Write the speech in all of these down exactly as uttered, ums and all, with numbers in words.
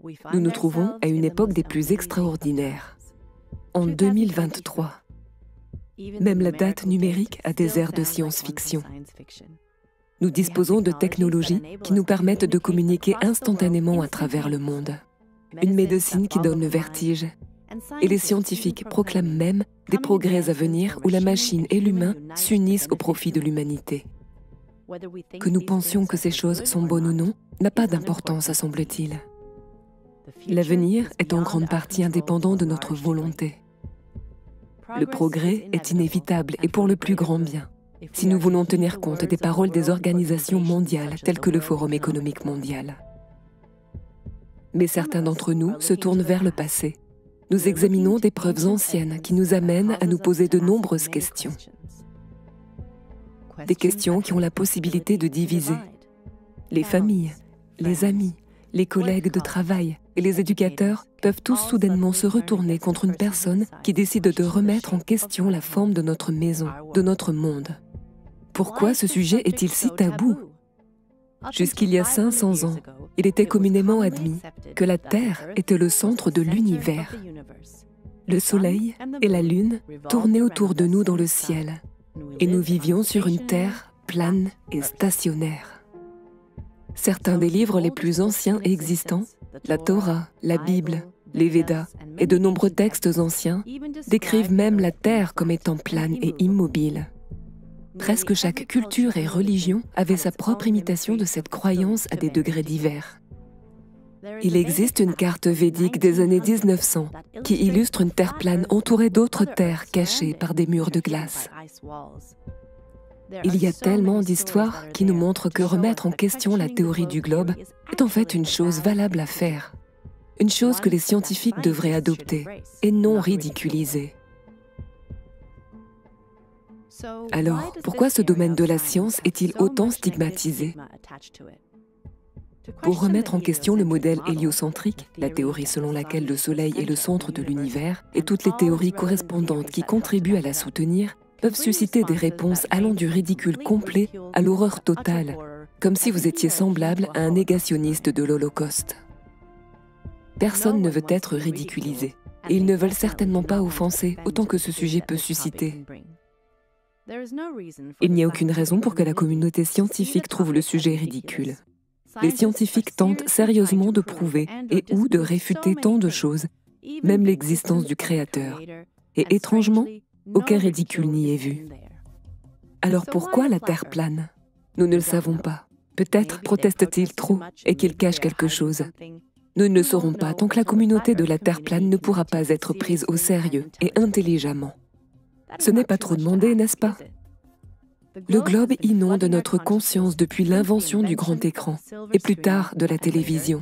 Nous nous trouvons à une époque des plus extraordinaires. En deux mille vingt-trois, même la date numérique a des airs de science-fiction. Nous disposons de technologies qui nous permettent de communiquer instantanément à travers le monde. Une médecine qui donne le vertige. Et les scientifiques proclament même des progrès à venir où la machine et l'humain s'unissent au profit de l'humanité. Que nous pensions que ces choses sont bonnes ou non n'a pas d'importance, semble-t-il. L'avenir est en grande partie indépendant de notre volonté. Le progrès est inévitable et pour le plus grand bien, si nous voulons tenir compte des paroles des organisations mondiales telles que le Forum économique mondial. Mais certains d'entre nous se tournent vers le passé. Nous examinons des preuves anciennes qui nous amènent à nous poser de nombreuses questions. Des questions qui ont la possibilité de diviser les familles, les amis, les collègues de travail et les éducateurs peuvent tous soudainement se retourner contre une personne qui décide de remettre en question la forme de notre maison, de notre monde. Pourquoi ce sujet est-il si tabou? Jusqu'il y a cinq cents ans, il était communément admis que la Terre était le centre de l'univers. Le Soleil et la Lune tournaient autour de nous dans le ciel, et nous vivions sur une Terre plane et stationnaire. Certains des livres les plus anciens existants, la Torah, la Bible, les Védas et de nombreux textes anciens, décrivent même la Terre comme étant plane et immobile. Presque chaque culture et religion avait sa propre imitation de cette croyance à des degrés divers. Il existe une carte védique des années mille neuf cents qui illustre une terre plane entourée d'autres terres cachées par des murs de glace. Il y a tellement d'histoires qui nous montrent que remettre en question la théorie du globe est en fait une chose valable à faire, une chose que les scientifiques devraient adopter et non ridiculiser. Alors, pourquoi ce domaine de la science est-il autant stigmatisé? Pour remettre en question le modèle héliocentrique, la théorie selon laquelle le Soleil est le centre de l'univers, et toutes les théories correspondantes qui contribuent à la soutenir, peuvent susciter des réponses allant du ridicule complet à l'horreur totale, comme si vous étiez semblable à un négationniste de l'Holocauste. Personne ne veut être ridiculisé, et ils ne veulent certainement pas offenser autant que ce sujet peut susciter. Il n'y a aucune raison pour que la communauté scientifique trouve le sujet ridicule. Les scientifiques tentent sérieusement de prouver et ou de réfuter tant de choses, même l'existence du Créateur. Et étrangement, aucun ridicule n'y est vu. Alors pourquoi la Terre plane? Nous ne le savons pas. Peut-être proteste-t-il trop et qu'il cache quelque chose. Nous ne le saurons pas tant que la communauté de la Terre plane ne pourra pas être prise au sérieux et intelligemment. Ce n'est pas trop demandé, n'est-ce pas? Le globe inonde notre conscience depuis l'invention du grand écran et plus tard de la télévision.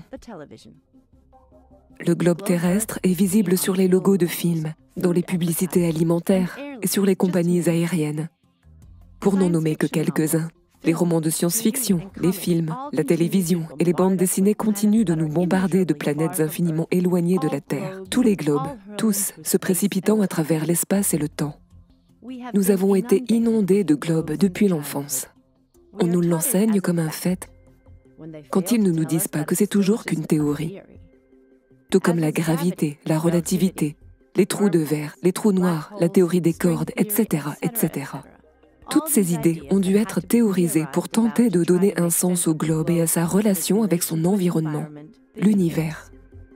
Le globe terrestre est visible sur les logos de films, dans les publicités alimentaires et sur les compagnies aériennes. Pour n'en nommer que quelques-uns, les romans de science-fiction, les films, la télévision et les bandes dessinées continuent de nous bombarder de planètes infiniment éloignées de la Terre. Tous les globes, tous, se précipitant à travers l'espace et le temps. Nous avons été inondés de globes depuis l'enfance. On nous l'enseigne comme un fait, quand ils ne nous disent pas que c'est toujours qu'une théorie. Tout comme la gravité, la relativité, les trous de verre, les trous noirs, la théorie des cordes, et cetera, et cetera. Toutes ces idées ont dû être théorisées pour tenter de donner un sens au globe et à sa relation avec son environnement, l'univers.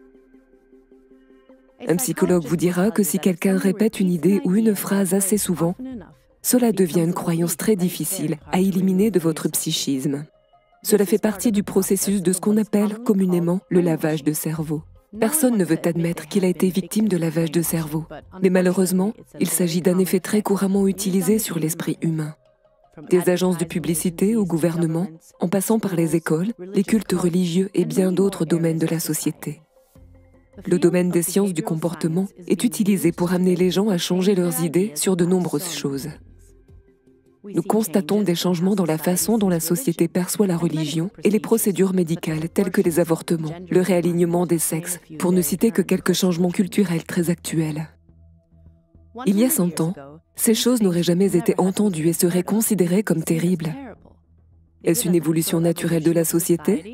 Un psychologue vous dira que si quelqu'un répète une idée ou une phrase assez souvent, cela devient une croyance très difficile à éliminer de votre psychisme. Cela fait partie du processus de ce qu'on appelle communément le lavage de cerveau. Personne ne veut admettre qu'il a été victime de lavage de cerveau, mais malheureusement, il s'agit d'un effet très couramment utilisé sur l'esprit humain. Des agences de publicité au gouvernement, en passant par les écoles, les cultes religieux et bien d'autres domaines de la société. Le domaine des sciences du comportement est utilisé pour amener les gens à changer leurs idées sur de nombreuses choses. Nous constatons des changements dans la façon dont la société perçoit la religion et les procédures médicales telles que les avortements, le réalignement des sexes, pour ne citer que quelques changements culturels très actuels. Il y a cent ans, ces choses n'auraient jamais été entendues et seraient considérées comme terribles. Est-ce une évolution naturelle de la société?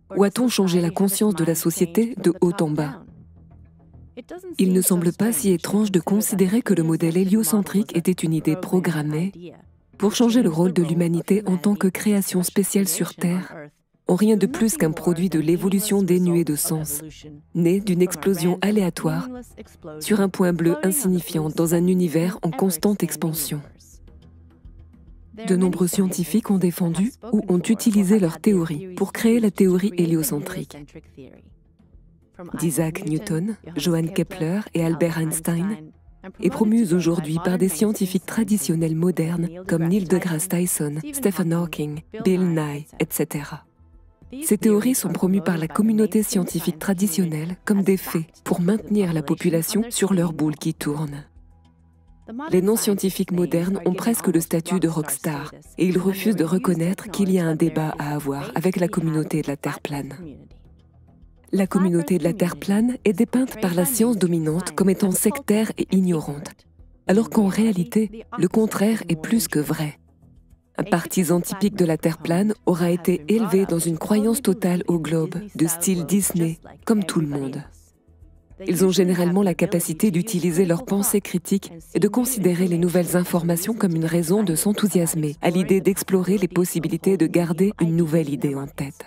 Ou a-t-on changé la conscience de la société de haut en bas? Il ne semble pas si étrange de considérer que le modèle héliocentrique était une idée programmée pour changer le rôle de l'humanité en tant que création spéciale sur Terre, en rien de plus qu'un produit de l'évolution dénuée de sens, né d'une explosion aléatoire sur un point bleu insignifiant dans un univers en constante expansion. De nombreux scientifiques ont défendu ou ont utilisé leur théorie pour créer la théorie héliocentrique. D'Isaac Newton, Johann Kepler et Albert Einstein, est promue aujourd'hui par des scientifiques traditionnels modernes comme Neil deGrasse Tyson, Stephen Hawking, Bill Nye, et cetera. Ces théories sont promues par la communauté scientifique traditionnelle comme des faits pour maintenir la population sur leur boule qui tourne. Les non-scientifiques modernes ont presque le statut de rockstar et ils refusent de reconnaître qu'il y a un débat à avoir avec la communauté de la Terre plane. La communauté de la Terre plane est dépeinte par la science dominante comme étant sectaire et ignorante, alors qu'en réalité, le contraire est plus que vrai. Un partisan typique de la Terre plane aura été élevé dans une croyance totale au globe, de style Disney, comme tout le monde. Ils ont généralement la capacité d'utiliser leur pensée critique et de considérer les nouvelles informations comme une raison de s'enthousiasmer à l'idée d'explorer les possibilités de garder une nouvelle idée en tête.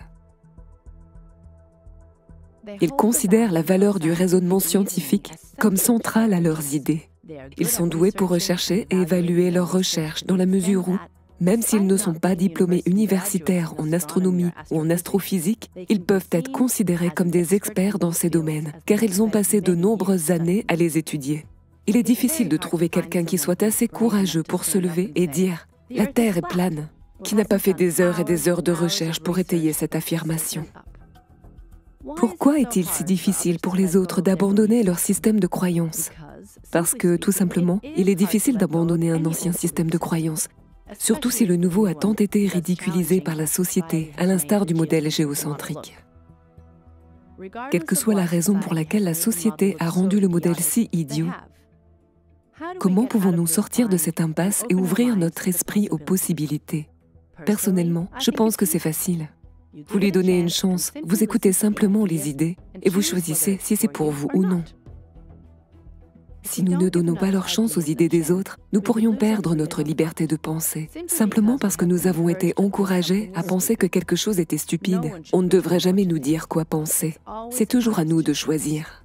Ils considèrent la valeur du raisonnement scientifique comme centrale à leurs idées. Ils sont doués pour rechercher et évaluer leurs recherches dans la mesure où, même s'ils ne sont pas diplômés universitaires en astronomie ou en astrophysique, ils peuvent être considérés comme des experts dans ces domaines, car ils ont passé de nombreuses années à les étudier. Il est difficile de trouver quelqu'un qui soit assez courageux pour se lever et dire « La Terre est plane », qui n'a pas fait des heures et des heures de recherche pour étayer cette affirmation. Pourquoi est-il si difficile pour les autres d'abandonner leur système de croyance? Parce que, tout simplement, il est difficile d'abandonner un ancien système de croyance, surtout si le nouveau a tant été ridiculisé par la société, à l'instar du modèle géocentrique. Quelle que soit la raison pour laquelle la société a rendu le modèle si idiot, comment pouvons-nous sortir de cette impasse et ouvrir notre esprit aux possibilités? Personnellement, je pense que c'est facile. Vous lui donnez une chance, vous écoutez simplement les idées et vous choisissez si c'est pour vous ou non. Si nous ne donnons pas leur chance aux idées des autres, nous pourrions perdre notre liberté de penser, simplement parce que nous avons été encouragés à penser que quelque chose était stupide. On ne devrait jamais nous dire quoi penser. C'est toujours à nous de choisir.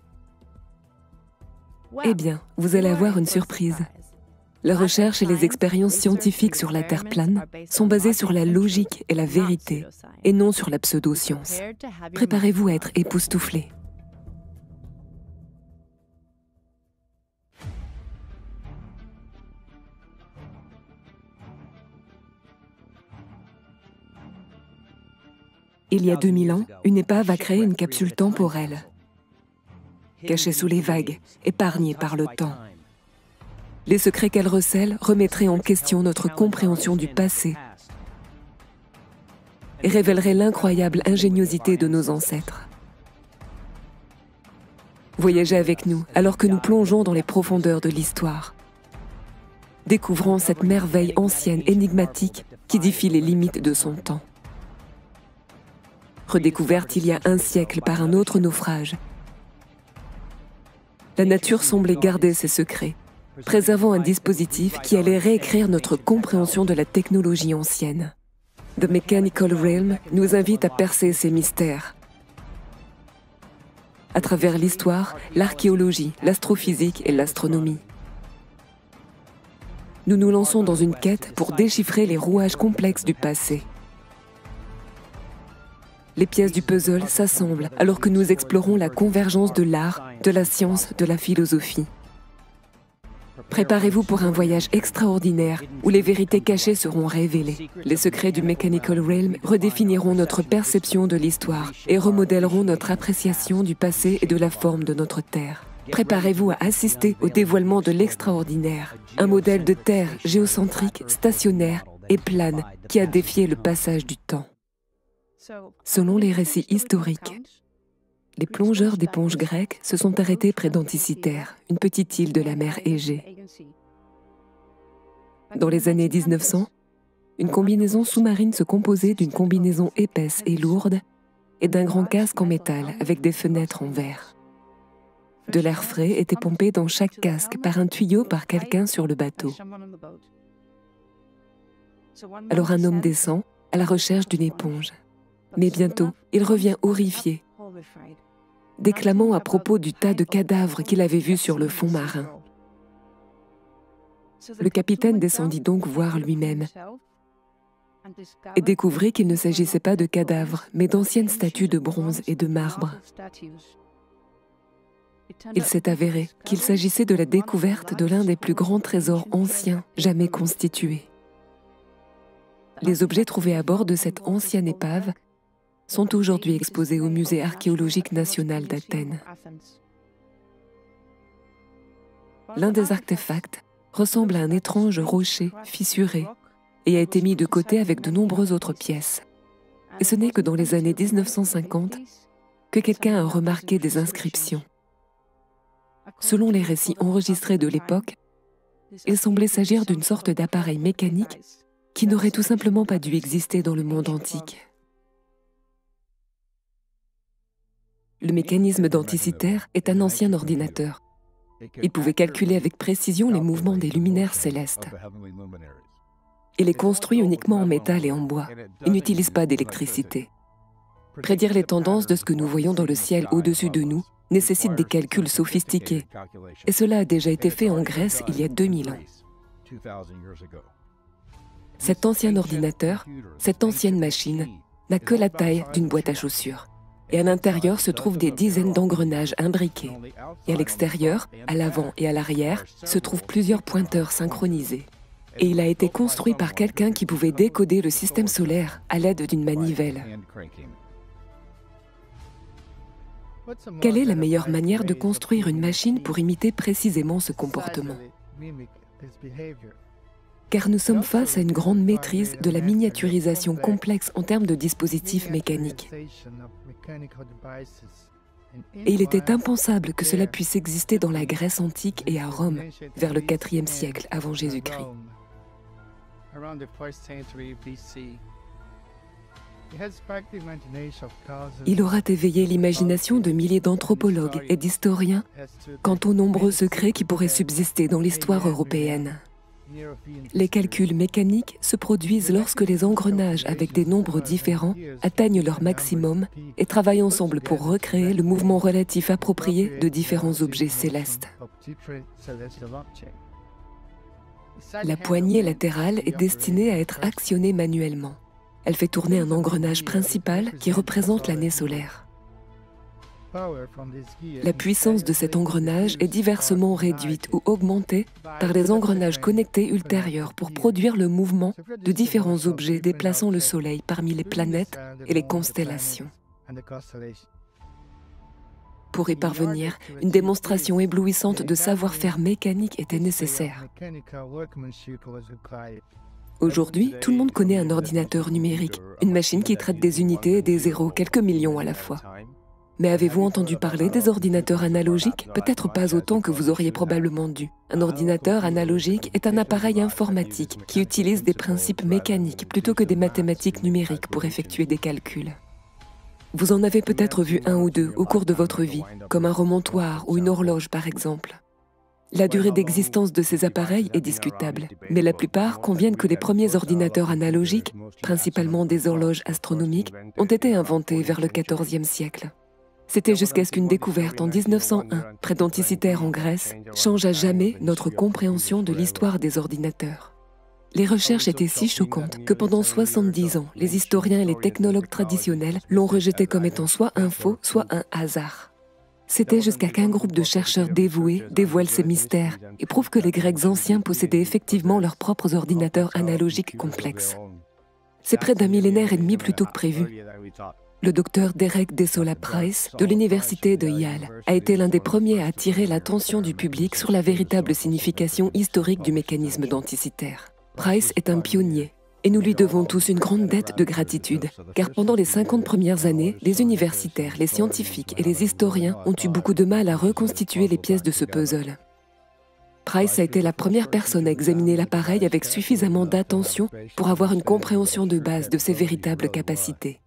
Eh bien, vous allez avoir une surprise. La recherche et les expériences scientifiques sur la Terre plane sont basées sur la logique et la vérité, et non sur la pseudo-science. Préparez-vous à être époustouflés. Il y a deux mille ans, une épave a créé une capsule temporelle, cachée sous les vagues, épargnée par le temps. Les secrets qu'elle recèle remettraient en question notre compréhension du passé et révéleraient l'incroyable ingéniosité de nos ancêtres. Voyagez avec nous alors que nous plongeons dans les profondeurs de l'histoire, découvrant cette merveille ancienne énigmatique qui défie les limites de son temps. Redécouverte il y a un siècle par un autre naufrage, la nature semblait garder ses secrets, préservant un dispositif qui allait réécrire notre compréhension de la technologie ancienne. The Mechanical Realm nous invite à percer ces mystères. À travers l'histoire, l'archéologie, l'astrophysique et l'astronomie. Nous nous lançons dans une quête pour déchiffrer les rouages complexes du passé. Les pièces du puzzle s'assemblent alors que nous explorons la convergence de l'art, de la science, de la philosophie. Préparez-vous pour un voyage extraordinaire où les vérités cachées seront révélées. Les secrets du Mechanical Realm redéfiniront notre perception de l'histoire et remodèleront notre appréciation du passé et de la forme de notre Terre. Préparez-vous à assister au dévoilement de l'extraordinaire, un modèle de Terre géocentrique, stationnaire et plane qui a défié le passage du temps. Selon les récits historiques, les plongeurs d'éponges grecques se sont arrêtés près d'Anticythère, une petite île de la mer Égée. Dans les années mille neuf cents, une combinaison sous-marine se composait d'une combinaison épaisse et lourde et d'un grand casque en métal avec des fenêtres en verre. De l'air frais était pompé dans chaque casque par un tuyau par quelqu'un sur le bateau. Alors un homme descend à la recherche d'une éponge. Mais bientôt, il revient horrifié, déclamant à propos du tas de cadavres qu'il avait vus sur le fond marin. Le capitaine descendit donc voir lui-même et découvrit qu'il ne s'agissait pas de cadavres, mais d'anciennes statues de bronze et de marbre. Il s'est avéré qu'il s'agissait de la découverte de l'un des plus grands trésors anciens jamais constitués. Les objets trouvés à bord de cette ancienne épave sont aujourd'hui exposés au Musée archéologique national d'Athènes. L'un des artefacts ressemble à un étrange rocher fissuré et a été mis de côté avec de nombreuses autres pièces. Et ce n'est que dans les années mille neuf cent cinquante que quelqu'un a remarqué des inscriptions. Selon les récits enregistrés de l'époque, il semblait s'agir d'une sorte d'appareil mécanique qui n'aurait tout simplement pas dû exister dans le monde antique. Le mécanisme denticitaire est un ancien ordinateur. Il pouvait calculer avec précision les mouvements des luminaires célestes. Il est construit uniquement en métal et en bois. Il n'utilise pas d'électricité. Prédire les tendances de ce que nous voyons dans le ciel au-dessus de nous nécessite des calculs sophistiqués. Et cela a déjà été fait en Grèce il y a deux mille ans. Cet ancien ordinateur, cette ancienne machine, n'a que la taille d'une boîte à chaussures. Et à l'intérieur se trouvent des dizaines d'engrenages imbriqués. Et à l'extérieur, à l'avant et à l'arrière, se trouvent plusieurs pointeurs synchronisés. Et il a été construit par quelqu'un qui pouvait décoder le système solaire à l'aide d'une manivelle. Quelle est la meilleure manière de construire une machine pour imiter précisément ce comportement? Car nous sommes face à une grande maîtrise de la miniaturisation complexe en termes de dispositifs mécaniques. Et il était impensable que cela puisse exister dans la Grèce antique et à Rome, vers le quatrième siècle avant Jésus-Christ. Il aura éveillé l'imagination de milliers d'anthropologues et d'historiens quant aux nombreux secrets qui pourraient subsister dans l'histoire européenne. Les calculs mécaniques se produisent lorsque les engrenages avec des nombres différents atteignent leur maximum et travaillent ensemble pour recréer le mouvement relatif approprié de différents objets célestes. La poignée latérale est destinée à être actionnée manuellement. Elle fait tourner un engrenage principal qui représente l'année solaire. La puissance de cet engrenage est diversement réduite ou augmentée par les engrenages connectés ultérieurs pour produire le mouvement de différents objets déplaçant le Soleil parmi les planètes et les constellations. Pour y parvenir, une démonstration éblouissante de savoir-faire mécanique était nécessaire. Aujourd'hui, tout le monde connaît un ordinateur numérique, une machine qui traite des unités et des zéros, quelques millions à la fois. Mais avez-vous entendu parler des ordinateurs analogiques? Peut-être pas autant que vous auriez probablement dû. Un ordinateur analogique est un appareil informatique qui utilise des principes mécaniques plutôt que des mathématiques numériques pour effectuer des calculs. Vous en avez peut-être vu un ou deux au cours de votre vie, comme un remontoir ou une horloge par exemple. La durée d'existence de ces appareils est discutable, mais la plupart conviennent que les premiers ordinateurs analogiques, principalement des horloges astronomiques, ont été inventés vers le quatorzième siècle. C'était jusqu'à ce qu'une découverte en mille neuf cent un, près d'Anticitère en Grèce, change à jamais notre compréhension de l'histoire des ordinateurs. Les recherches étaient si choquantes que pendant soixante-dix ans, les historiens et les technologues traditionnels l'ont rejeté comme étant soit un faux, soit un hasard. C'était jusqu'à qu'un groupe de chercheurs dévoués dévoile ces mystères et prouve que les Grecs anciens possédaient effectivement leurs propres ordinateurs analogiques complexes. C'est près d'un millénaire et demi plus tôt que prévu. Le docteur Derek Desola Price, de l'université de Yale, a été l'un des premiers à attirer l'attention du public sur la véritable signification historique du mécanisme denticitaire. Price est un pionnier, et nous lui devons tous une grande dette de gratitude, car pendant les cinquante premières années, les universitaires, les scientifiques et les historiens ont eu beaucoup de mal à reconstituer les pièces de ce puzzle. Price a été la première personne à examiner l'appareil avec suffisamment d'attention pour avoir une compréhension de base de ses véritables capacités.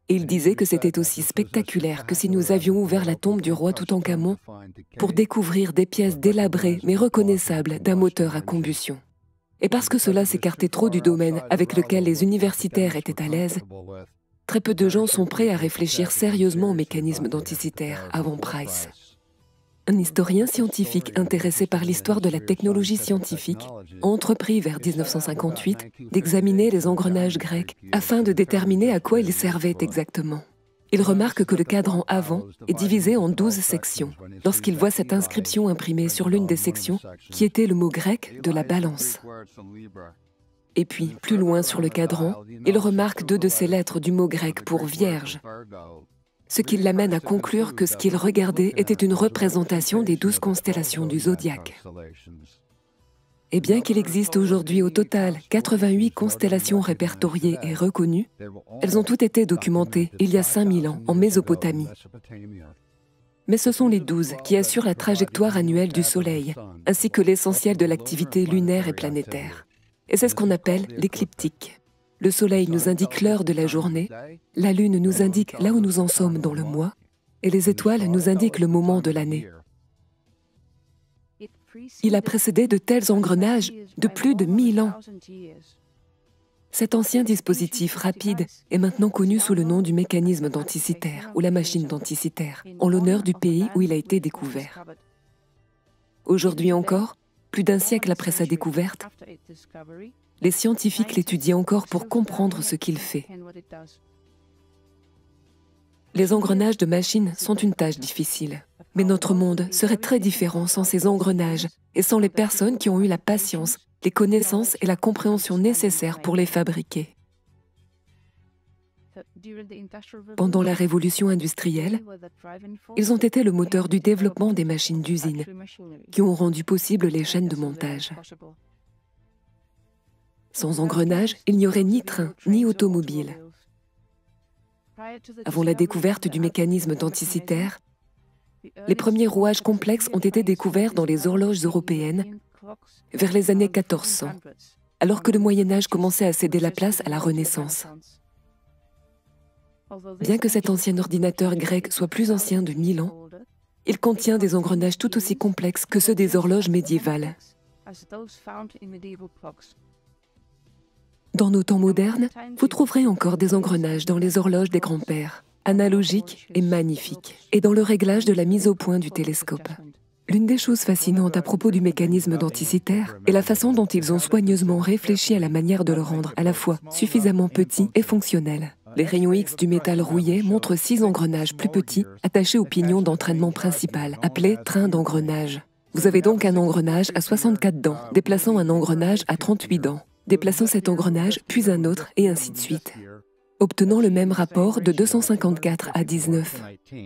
Et il disait que c'était aussi spectaculaire que si nous avions ouvert la tombe du roi Toutankhamon pour découvrir des pièces délabrées mais reconnaissables d'un moteur à combustion. Et parce que cela s'écartait trop du domaine avec lequel les universitaires étaient à l'aise, très peu de gens sont prêts à réfléchir sérieusement au mécanisme denticitaire avant Price. Un historien scientifique intéressé par l'histoire de la technologie scientifique a entrepris vers mille neuf cent cinquante-huit d'examiner les engrenages grecs afin de déterminer à quoi ils servaient exactement. Il remarque que le cadran avant est divisé en douze sections lorsqu'il voit cette inscription imprimée sur l'une des sections qui était le mot grec de la balance. Et puis, plus loin sur le cadran, il remarque deux de ces lettres du mot grec pour vierge, ce qui l'amène à conclure que ce qu'il regardait était une représentation des douze constellations du zodiaque. Et bien qu'il existe aujourd'hui au total quatre-vingt-huit constellations répertoriées et reconnues, elles ont toutes été documentées il y a cinq mille ans en Mésopotamie. Mais ce sont les douze qui assurent la trajectoire annuelle du Soleil, ainsi que l'essentiel de l'activité lunaire et planétaire. Et c'est ce qu'on appelle l'écliptique. Le Soleil nous indique l'heure de la journée, la Lune nous indique là où nous en sommes dans le mois, et les étoiles nous indiquent le moment de l'année. Il a précédé de tels engrenages de plus de mille ans. Cet ancien dispositif rapide est maintenant connu sous le nom du mécanisme denticitaire ou la machine denticitaire, en l'honneur du pays où il a été découvert. Aujourd'hui encore, plus d'un siècle après sa découverte, les scientifiques l'étudient encore pour comprendre ce qu'il fait. Les engrenages de machines sont une tâche difficile, mais notre monde serait très différent sans ces engrenages et sans les personnes qui ont eu la patience, les connaissances et la compréhension nécessaires pour les fabriquer. Pendant la révolution industrielle, ils ont été le moteur du développement des machines d'usine, qui ont rendu possible les chaînes de montage. Sans engrenages, il n'y aurait ni train, ni automobile. Avant la découverte du mécanisme denticitaire, les premiers rouages complexes ont été découverts dans les horloges européennes vers les années quatorze cents, alors que le Moyen-Âge commençait à céder la place à la Renaissance. Bien que cet ancien ordinateur grec soit plus ancien de mille ans, il contient des engrenages tout aussi complexes que ceux des horloges médiévales. Dans nos temps modernes, vous trouverez encore des engrenages dans les horloges des grands-pères, analogiques et magnifiques, et dans le réglage de la mise au point du télescope. L'une des choses fascinantes à propos du mécanisme denticitaire est la façon dont ils ont soigneusement réfléchi à la manière de le rendre à la fois suffisamment petit et fonctionnel. Les rayons X du métal rouillé montrent six engrenages plus petits attachés au pignon d'entraînement principal, appelé train d'engrenage. Vous avez donc un engrenage à soixante-quatre dents, déplaçant un engrenage à trente-huit dents, déplaçant cet engrenage, puis un autre, et ainsi de suite, obtenant le même rapport de deux cent cinquante-quatre à dix-neuf.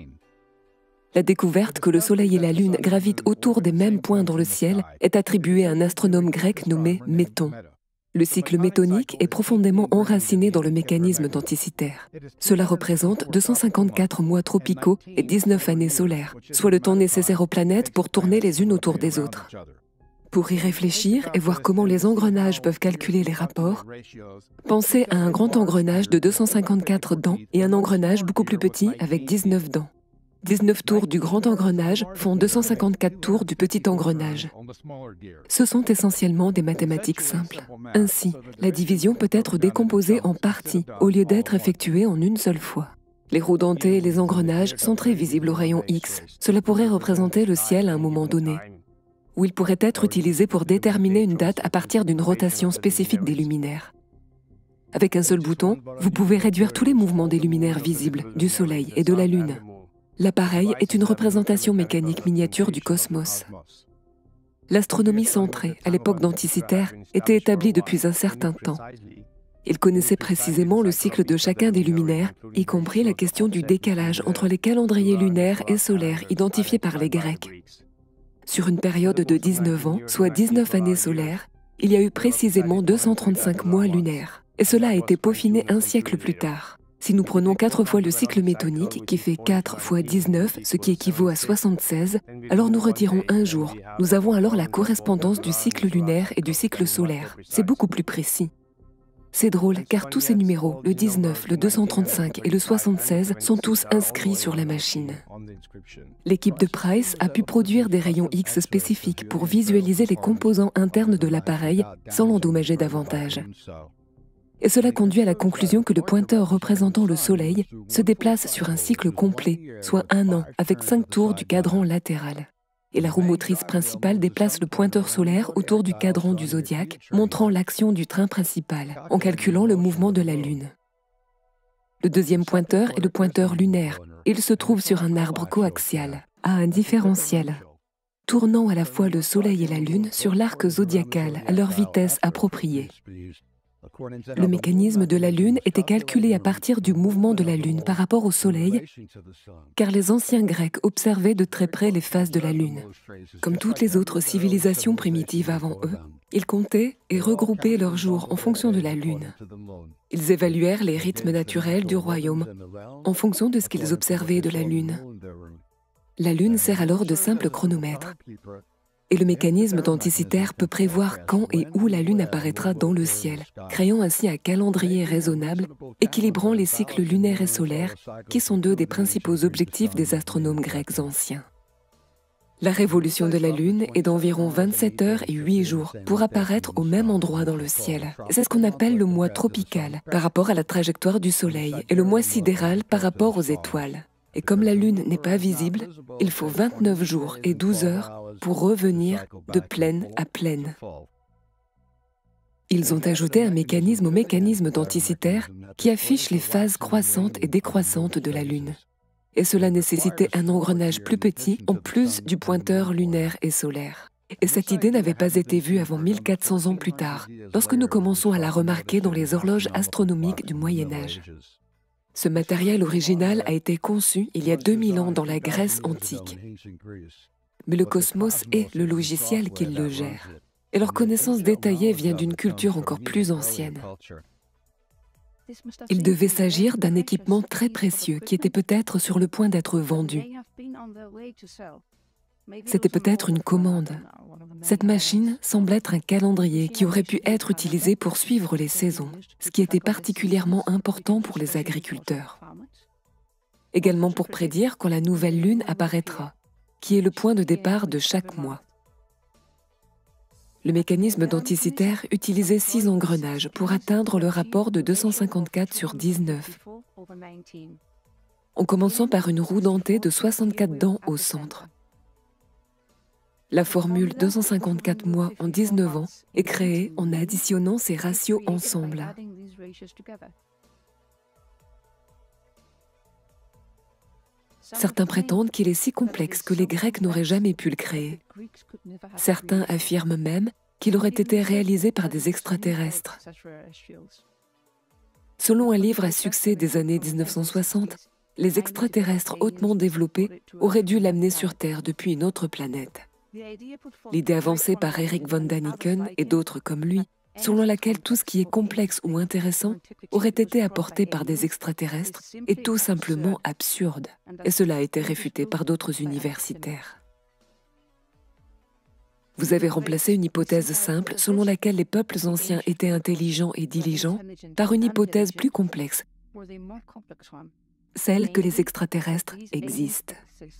La découverte que le Soleil et la Lune gravitent autour des mêmes points dans le ciel est attribuée à un astronome grec nommé Méton. Le cycle métonique est profondément enraciné dans le mécanisme denticitaire. Cela représente deux cent cinquante-quatre mois tropicaux et dix-neuf années solaires, soit le temps nécessaire aux planètes pour tourner les unes autour des autres. Pour y réfléchir et voir comment les engrenages peuvent calculer les rapports, pensez à un grand engrenage de deux cent cinquante-quatre dents et un engrenage beaucoup plus petit avec dix-neuf dents. dix-neuf tours du grand engrenage font deux cent cinquante-quatre tours du petit engrenage. Ce sont essentiellement des mathématiques simples. Ainsi, la division peut être décomposée en parties au lieu d'être effectuée en une seule fois. Les roues dentées et les engrenages sont très visibles aux rayons X. Cela pourrait représenter le ciel à un moment donné, où il pourrait être utilisé pour déterminer une date à partir d'une rotation spécifique des luminaires. Avec un seul bouton, vous pouvez réduire tous les mouvements des luminaires visibles, du Soleil et de la Lune. L'appareil est une représentation mécanique miniature du cosmos. L'astronomie centrée, à l'époque denticitaire, était établie depuis un certain temps. Il connaissait précisément le cycle de chacun des luminaires, y compris la question du décalage entre les calendriers lunaires et solaires identifiés par les Grecs. Sur une période de dix-neuf ans, soit dix-neuf années solaires, il y a eu précisément deux cent trente-cinq mois lunaires, et cela a été peaufiné un siècle plus tard. Si nous prenons quatre fois le cycle métonique, qui fait quatre fois dix-neuf, ce qui équivaut à soixante-seize, alors nous retirons un jour. Nous avons alors la correspondance du cycle lunaire et du cycle solaire. C'est beaucoup plus précis. C'est drôle car tous ces numéros, le dix-neuf, le deux cent trente-cinq et le soixante-seize, sont tous inscrits sur la machine. L'équipe de Price a pu produire des rayons X spécifiques pour visualiser les composants internes de l'appareil sans l'endommager davantage. Et cela conduit à la conclusion que le pointeur représentant le Soleil se déplace sur un cycle complet, soit un an, avec cinq tours du cadran latéral. Et la roue motrice principale déplace le pointeur solaire autour du cadran du zodiaque, montrant l'action du train principal, en calculant le mouvement de la Lune. Le deuxième pointeur est le pointeur lunaire. Il se trouve sur un arbre coaxial, à un différentiel, tournant à la fois le Soleil et la Lune sur l'arc zodiacal à leur vitesse appropriée. Le mécanisme de la Lune était calculé à partir du mouvement de la Lune par rapport au Soleil, car les anciens Grecs observaient de très près les phases de la Lune. Comme toutes les autres civilisations primitives avant eux, ils comptaient et regroupaient leurs jours en fonction de la Lune. Ils évaluèrent les rythmes naturels du royaume en fonction de ce qu'ils observaient de la Lune. La Lune sert alors de simple chronomètre. Et le mécanisme d'Anticythère peut prévoir quand et où la Lune apparaîtra dans le ciel, créant ainsi un calendrier raisonnable, équilibrant les cycles lunaires et solaires, qui sont deux des principaux objectifs des astronomes grecs anciens. La révolution de la Lune est d'environ vingt-sept heures et huit jours pour apparaître au même endroit dans le ciel. C'est ce qu'on appelle le mois tropical par rapport à la trajectoire du Soleil et le mois sidéral par rapport aux étoiles. Et comme la Lune n'est pas visible, il faut vingt-neuf jours et douze heures pour revenir de pleine à pleine. Ils ont ajouté un mécanisme au mécanisme d'Anticythère qui affiche les phases croissantes et décroissantes de la Lune. Et cela nécessitait un engrenage plus petit en plus du pointeur lunaire et solaire. Et cette idée n'avait pas été vue avant mille quatre cents ans plus tard, lorsque nous commençons à la remarquer dans les horloges astronomiques du Moyen Âge. Ce matériel original a été conçu il y a deux mille ans dans la Grèce antique. Mais le cosmos est le logiciel qui le gère. Et leur connaissance détaillée vient d'une culture encore plus ancienne. Il devait s'agir d'un équipement très précieux qui était peut-être sur le point d'être vendu. C'était peut-être une commande. Cette machine semble être un calendrier qui aurait pu être utilisé pour suivre les saisons, ce qui était particulièrement important pour les agriculteurs. Également pour prédire quand la nouvelle lune apparaîtra, qui est le point de départ de chaque mois. Le mécanisme d'Anticythère utilisait six engrenages pour atteindre le rapport de deux cent cinquante-quatre sur dix-neuf, en commençant par une roue dentée de soixante-quatre dents au centre. La formule deux cent cinquante-quatre mois en dix-neuf ans est créée en additionnant ces ratios ensemble. Certains prétendent qu'il est si complexe que les Grecs n'auraient jamais pu le créer. Certains affirment même qu'il aurait été réalisé par des extraterrestres. Selon un livre à succès des années mille neuf cent soixante, les extraterrestres hautement développés auraient dû l'amener sur Terre depuis une autre planète. L'idée avancée par Eric von Daniken et d'autres comme lui, selon laquelle tout ce qui est complexe ou intéressant aurait été apporté par des extraterrestres, est tout simplement absurde. Et cela a été réfuté par d'autres universitaires. Vous avez remplacé une hypothèse simple selon laquelle les peuples anciens étaient intelligents et diligents par une hypothèse plus complexe, celle que les extraterrestres existent.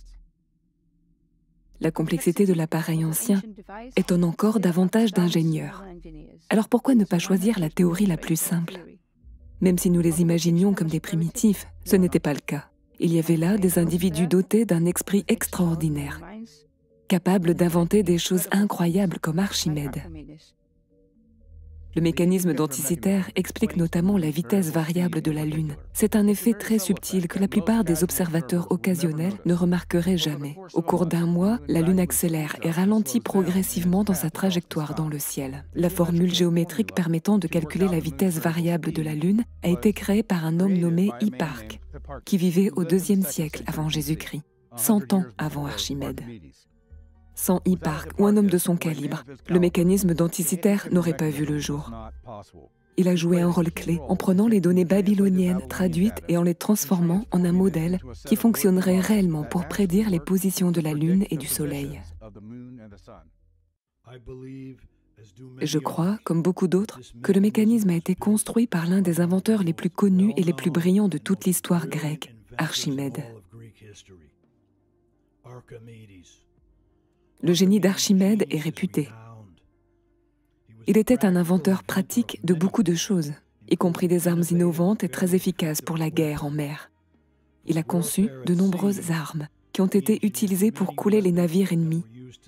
La complexité de l'appareil ancien étonne encore davantage d'ingénieurs. Alors pourquoi ne pas choisir la théorie la plus simple? Même si nous les imaginions comme des primitifs, ce n'était pas le cas. Il y avait là des individus dotés d'un esprit extraordinaire, capables d'inventer des choses incroyables comme Archimède. Le mécanisme d'Anticythère explique notamment la vitesse variable de la Lune. C'est un effet très subtil que la plupart des observateurs occasionnels ne remarqueraient jamais. Au cours d'un mois, la Lune accélère et ralentit progressivement dans sa trajectoire dans le ciel. La formule géométrique permettant de calculer la vitesse variable de la Lune a été créée par un homme nommé Hipparque, qui vivait au deuxième siècle avant Jésus-Christ, cent ans avant Archimède. Sans Hipparque ou un homme de son calibre, le mécanisme d'Anticythère n'aurait pas vu le jour. Il a joué un rôle clé en prenant les données babyloniennes traduites et en les transformant en un modèle qui fonctionnerait réellement pour prédire les positions de la Lune et du Soleil. Je crois, comme beaucoup d'autres, que le mécanisme a été construit par l'un des inventeurs les plus connus et les plus brillants de toute l'histoire grecque, Archimède. Le génie d'Archimède est réputé. Il était un inventeur pratique de beaucoup de choses, y compris des armes innovantes et très efficaces pour la guerre en mer. Il a conçu de nombreuses armes qui ont été utilisées pour couler les navires ennemis.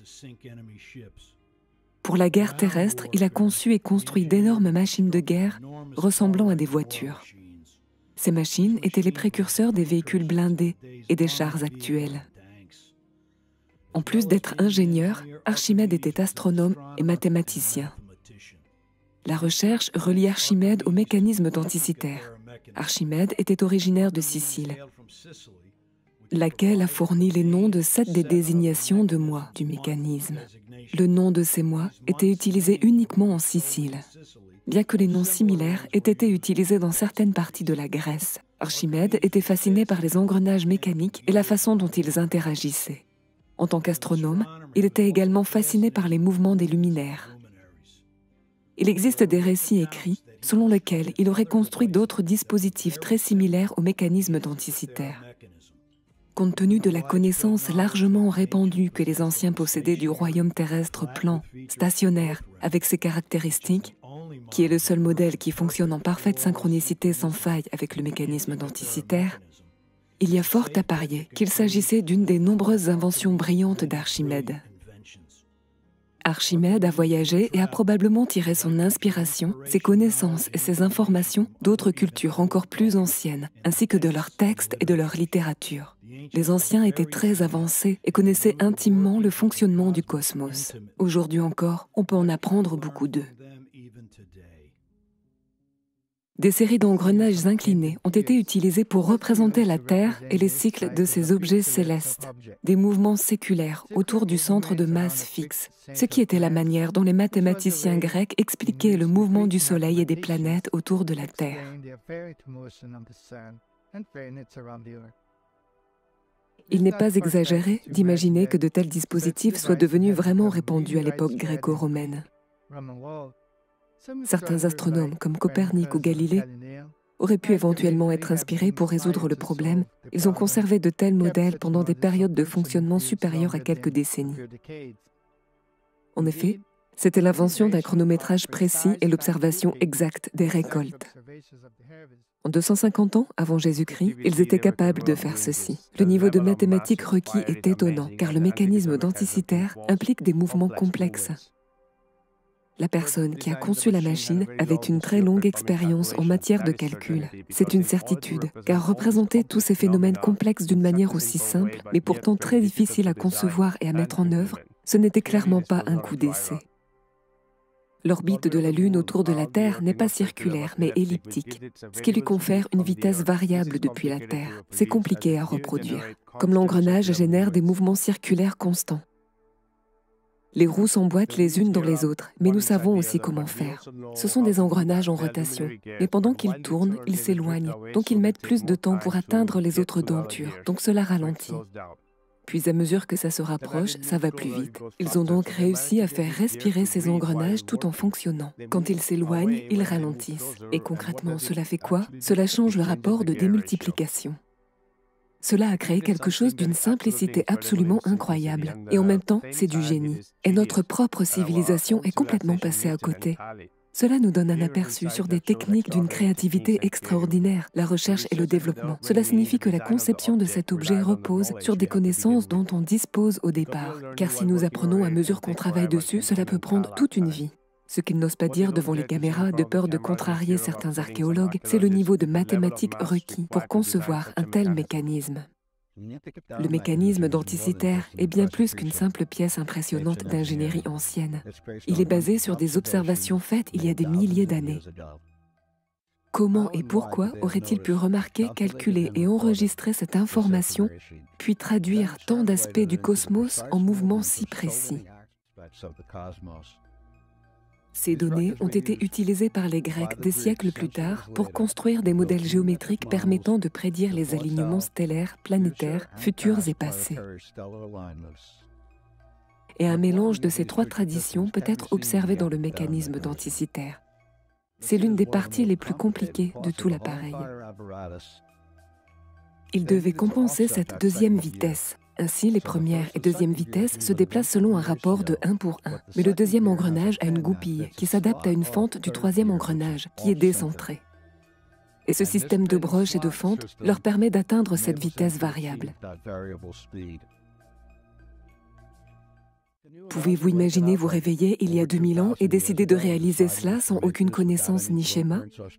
Pour la guerre terrestre, il a conçu et construit d'énormes machines de guerre ressemblant à des voitures. Ces machines étaient les précurseurs des véhicules blindés et des chars actuels. En plus d'être ingénieur, Archimède était astronome et mathématicien. La recherche relie Archimède au mécanisme denticitaire. Archimède était originaire de Sicile, laquelle a fourni les noms de sept des désignations de mois du mécanisme. Le nom de ces mois était utilisé uniquement en Sicile, bien que les noms similaires aient été utilisés dans certaines parties de la Grèce. Archimède était fasciné par les engrenages mécaniques et la façon dont ils interagissaient. En tant qu'astronome, il était également fasciné par les mouvements des luminaires. Il existe des récits écrits selon lesquels il aurait construit d'autres dispositifs très similaires au mécanisme denticitaire. Compte tenu de la connaissance largement répandue que les anciens possédaient du royaume terrestre plan, stationnaire, avec ses caractéristiques, qui est le seul modèle qui fonctionne en parfaite synchronicité sans faille avec le mécanisme denticitaire, il y a fort à parier qu'il s'agissait d'une des nombreuses inventions brillantes d'Archimède. Archimède a voyagé et a probablement tiré son inspiration, ses connaissances et ses informations d'autres cultures encore plus anciennes, ainsi que de leurs textes et de leur littérature. Les anciens étaient très avancés et connaissaient intimement le fonctionnement du cosmos. Aujourd'hui encore, on peut en apprendre beaucoup d'eux. Des séries d'engrenages inclinés ont été utilisées pour représenter la Terre et les cycles de ces objets célestes, des mouvements séculaires autour du centre de masse fixe, ce qui était la manière dont les mathématiciens grecs expliquaient le mouvement du Soleil et des planètes autour de la Terre. Il n'est pas exagéré d'imaginer que de tels dispositifs soient devenus vraiment répandus à l'époque gréco-romaine. Certains astronomes, comme Copernic ou Galilée, auraient pu éventuellement être inspirés pour résoudre le problème. Ils ont conservé de tels modèles pendant des périodes de fonctionnement supérieures à quelques décennies. En effet, c'était l'invention d'un chronométrage précis et l'observation exacte des récoltes. En deux cent cinquante ans avant Jésus-Christ, ils étaient capables de faire ceci. Le niveau de mathématiques requis est étonnant, car le mécanisme denticitaire implique des mouvements complexes. La personne qui a conçu la machine avait une très longue expérience en matière de calcul. C'est une certitude, car représenter tous ces phénomènes complexes d'une manière aussi simple, mais pourtant très difficile à concevoir et à mettre en œuvre, ce n'était clairement pas un coup d'essai. L'orbite de la Lune autour de la Terre n'est pas circulaire, mais elliptique, ce qui lui confère une vitesse variable depuis la Terre. C'est compliqué à reproduire, comme l'engrenage génère des mouvements circulaires constants. Les roues s'emboîtent les unes dans les autres, mais nous savons aussi comment faire. Ce sont des engrenages en rotation, mais pendant qu'ils tournent, ils s'éloignent, donc ils mettent plus de temps pour atteindre les autres dentures, donc cela ralentit. Puis à mesure que ça se rapproche, ça va plus vite. Ils ont donc réussi à faire respirer ces engrenages tout en fonctionnant. Quand ils s'éloignent, ils ralentissent. Et concrètement, cela fait quoi? Cela change le rapport de démultiplication. Cela a créé quelque chose d'une simplicité absolument incroyable. Et en même temps, c'est du génie. Et notre propre civilisation est complètement passée à côté. Cela nous donne un aperçu sur des techniques d'une créativité extraordinaire, la recherche et le développement. Cela signifie que la conception de cet objet repose sur des connaissances dont on dispose au départ. Car si nous apprenons à mesure qu'on travaille dessus, cela peut prendre toute une vie. Ce qu'ils n'osent pas dire devant les caméras, de peur de contrarier certains archéologues, c'est le niveau de mathématiques requis pour concevoir un tel mécanisme. Le mécanisme denticitaire est bien plus qu'une simple pièce impressionnante d'ingénierie ancienne. Il est basé sur des observations faites il y a des milliers d'années. Comment et pourquoi aurait-il pu remarquer, calculer et enregistrer cette information, puis traduire tant d'aspects du cosmos en mouvements si précis? Ces données ont été utilisées par les Grecs des siècles plus tard pour construire des modèles géométriques permettant de prédire les alignements stellaires, planétaires, futurs et passés. et un mélange de ces trois traditions peut être observé dans le mécanisme denticitaire. C'est l'une des parties les plus compliquées de tout l'appareil. Il devait compenser cette deuxième vitesse. Ainsi, les premières et deuxième vitesses se déplacent selon un rapport de un pour un. Mais le deuxième engrenage a une goupille qui s'adapte à une fente du troisième engrenage, qui est décentrée. Et ce système de broche et de fente leur permet d'atteindre cette vitesse variable. Pouvez-vous imaginer vous réveiller il y a deux mille ans et décider de réaliser cela sans aucune connaissance ni schéma?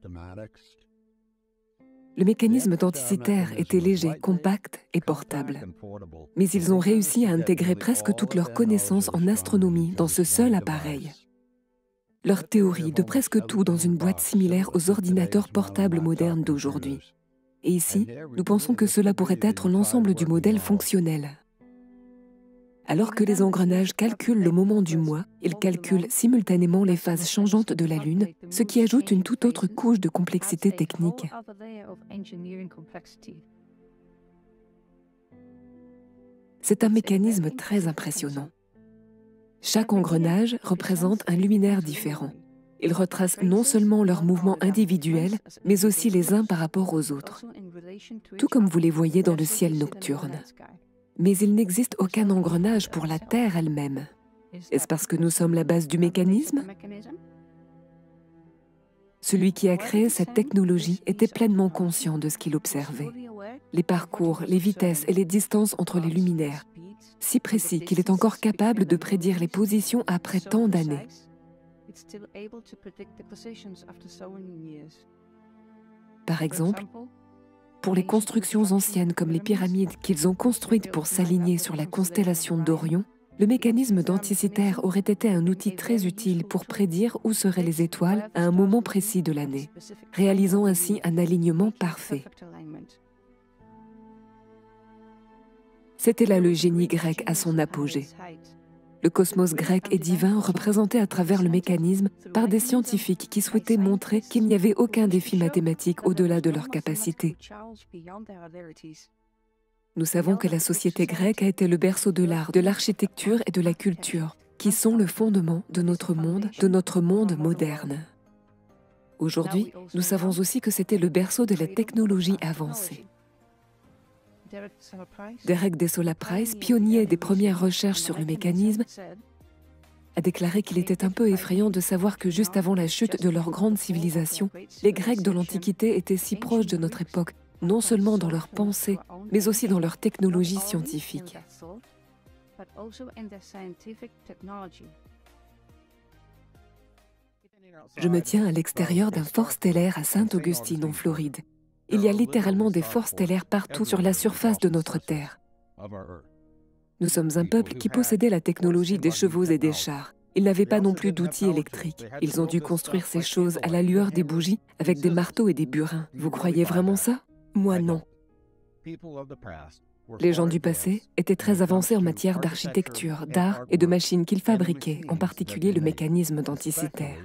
Le mécanisme denticitaire était léger, compact et portable. Mais ils ont réussi à intégrer presque toutes leurs connaissances en astronomie dans ce seul appareil. Leur théorie de presque tout dans une boîte similaire aux ordinateurs portables modernes d'aujourd'hui. Et ici, nous pensons que cela pourrait être l'ensemble du modèle fonctionnel. Alors que les engrenages calculent le moment du mois, ils calculent simultanément les phases changeantes de la Lune, ce qui ajoute une toute autre couche de complexité technique. C'est un mécanisme très impressionnant. Chaque engrenage représente un luminaire différent. Ils retracent non seulement leurs mouvements individuels, mais aussi les uns par rapport aux autres, tout comme vous les voyez dans le ciel nocturne. Mais il n'existe aucun engrenage pour la Terre elle-même. Est-ce parce que nous sommes la base du mécanisme? Celui qui a créé cette technologie était pleinement conscient de ce qu'il observait. Les parcours, les vitesses et les distances entre les luminaires, si précis qu'il est encore capable de prédire les positions après tant d'années. Par exemple, pour les constructions anciennes comme les pyramides qu'ils ont construites pour s'aligner sur la constellation d'Orion, le mécanisme denticitaire aurait été un outil très utile pour prédire où seraient les étoiles à un moment précis de l'année, réalisant ainsi un alignement parfait. C'était là le génie grec à son apogée. Le cosmos grec et divin représenté à travers le mécanisme par des scientifiques qui souhaitaient montrer qu'il n'y avait aucun défi mathématique au-delà de leurs capacités. Nous savons que la société grecque a été le berceau de l'art, de l'architecture et de la culture, qui sont le fondement de notre monde, de notre monde moderne. Aujourd'hui, nous savons aussi que c'était le berceau de la technologie avancée. Derek Dessela Price, pionnier des premières recherches sur le mécanisme, a déclaré qu'il était un peu effrayant de savoir que juste avant la chute de leur grande civilisation, les Grecs de l'Antiquité étaient si proches de notre époque, non seulement dans leurs pensées, mais aussi dans leur technologie scientifique. Je me tiens à l'extérieur d'un fort stellaire à Sainte-Augustine, en Floride. Il y a littéralement des forts stellaires partout sur la surface de notre Terre. Nous sommes un peuple qui possédait la technologie des chevaux et des chars. Ils n'avaient pas non plus d'outils électriques. Ils ont dû construire ces choses à la lueur des bougies avec des marteaux et des burins. Vous croyez vraiment ça? Moi, non. Les gens du passé étaient très avancés en matière d'architecture, d'art et de machines qu'ils fabriquaient, en particulier le mécanisme denticitaire.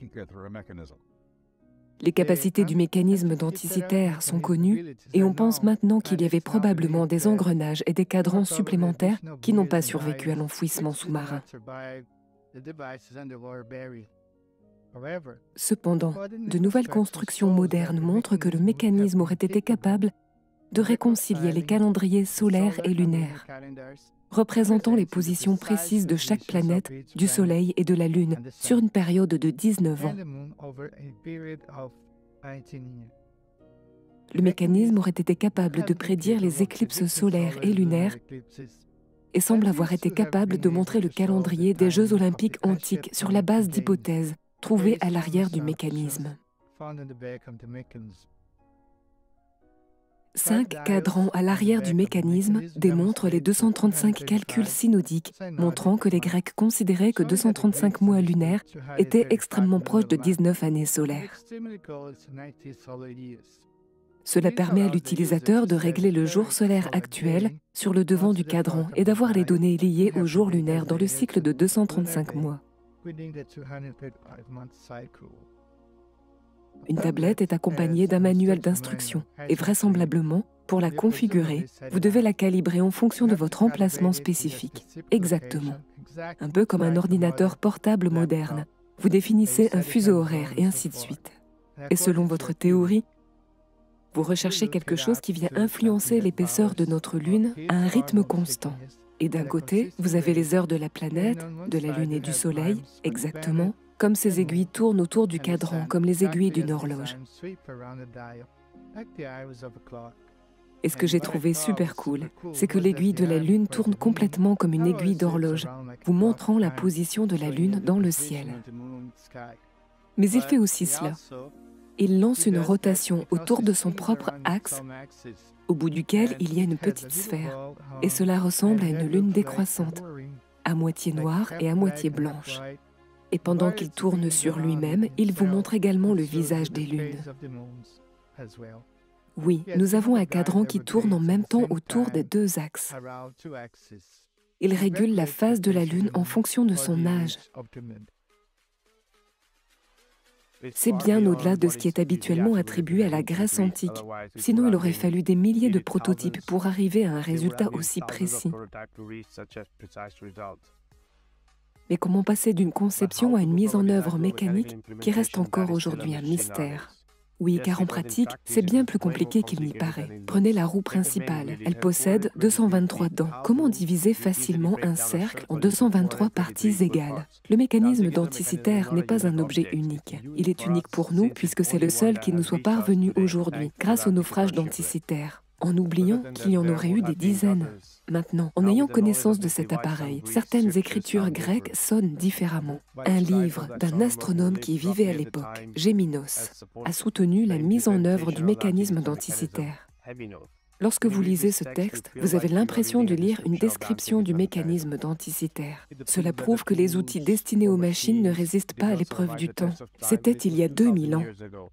Les capacités du mécanisme denticitaire sont connues et on pense maintenant qu'il y avait probablement des engrenages et des cadrans supplémentaires qui n'ont pas survécu à l'enfouissement sous-marin. Cependant, de nouvelles constructions modernes montrent que le mécanisme aurait été capable de réconcilier les calendriers solaires et lunaires, représentant les positions précises de chaque planète, du Soleil et de la Lune, sur une période de dix-neuf ans. Le mécanisme aurait été capable de prédire les éclipses solaires et lunaires et semble avoir été capable de montrer le calendrier des Jeux olympiques antiques sur la base d'hypothèses trouvées à l'arrière du mécanisme. Cinq cadrans à l'arrière du mécanisme démontrent les deux cent trente-cinq calculs synodiques, montrant que les Grecs considéraient que deux cent trente-cinq mois lunaires étaient extrêmement proches de dix-neuf années solaires. Cela permet à l'utilisateur de régler le jour solaire actuel sur le devant du cadran et d'avoir les données liées au jour lunaire dans le cycle de deux cent trente-cinq mois. Une tablette est accompagnée d'un manuel d'instructions et vraisemblablement Pour la configurer, vous devez la calibrer en fonction de votre emplacement spécifique. Exactement. Un peu comme un ordinateur portable moderne. Vous définissez un fuseau horaire et ainsi de suite. Et selon votre théorie, vous recherchez quelque chose qui vient influencer l'épaisseur de notre Lune à un rythme constant. Et d'un côté, vous avez les heures de la planète, de la Lune et du Soleil, exactement, comme ces aiguilles tournent autour du cadran, comme les aiguilles d'une horloge. Et ce que j'ai trouvé super cool, c'est que l'aiguille de la Lune tourne complètement comme une aiguille d'horloge, vous montrant la position de la Lune dans le ciel. Mais il fait aussi cela. Il lance une rotation autour de son propre axe, au bout duquel il y a une petite sphère, et cela ressemble à une lune décroissante, à moitié noire et à moitié blanche. Et pendant qu'il tourne sur lui-même, il vous montre également le visage des lunes. Oui, nous avons un cadran qui tourne en même temps autour des deux axes. Il régule la phase de la Lune en fonction de son âge. C'est bien au-delà de ce qui est habituellement attribué à la Grèce antique. Sinon, il aurait fallu des milliers de prototypes pour arriver à un résultat aussi précis. Mais comment passer d'une conception à une mise en œuvre mécanique qui reste encore aujourd'hui un mystère? Oui, car en pratique, c'est bien plus compliqué qu'il n'y paraît. Prenez la roue principale. Elle possède deux cent vingt-trois dents. Comment diviser facilement un cercle en deux cent vingt-trois parties égales? Le mécanisme denticitaire n'est pas un objet unique. Il est unique pour nous puisque c'est le seul qui nous soit parvenu aujourd'hui, grâce au naufrage denticitaire, en oubliant qu'il y en aurait eu des dizaines. Maintenant, en ayant connaissance de cet appareil, certaines écritures grecques sonnent différemment. Un livre d'un astronome qui vivait à l'époque, Géminos, a soutenu la mise en œuvre du mécanisme denticitaire. Lorsque vous lisez ce texte, vous avez l'impression de lire une description du mécanisme denticitaire. Cela prouve que les outils destinés aux machines ne résistent pas à l'épreuve du temps. C'était il y a deux mille ans.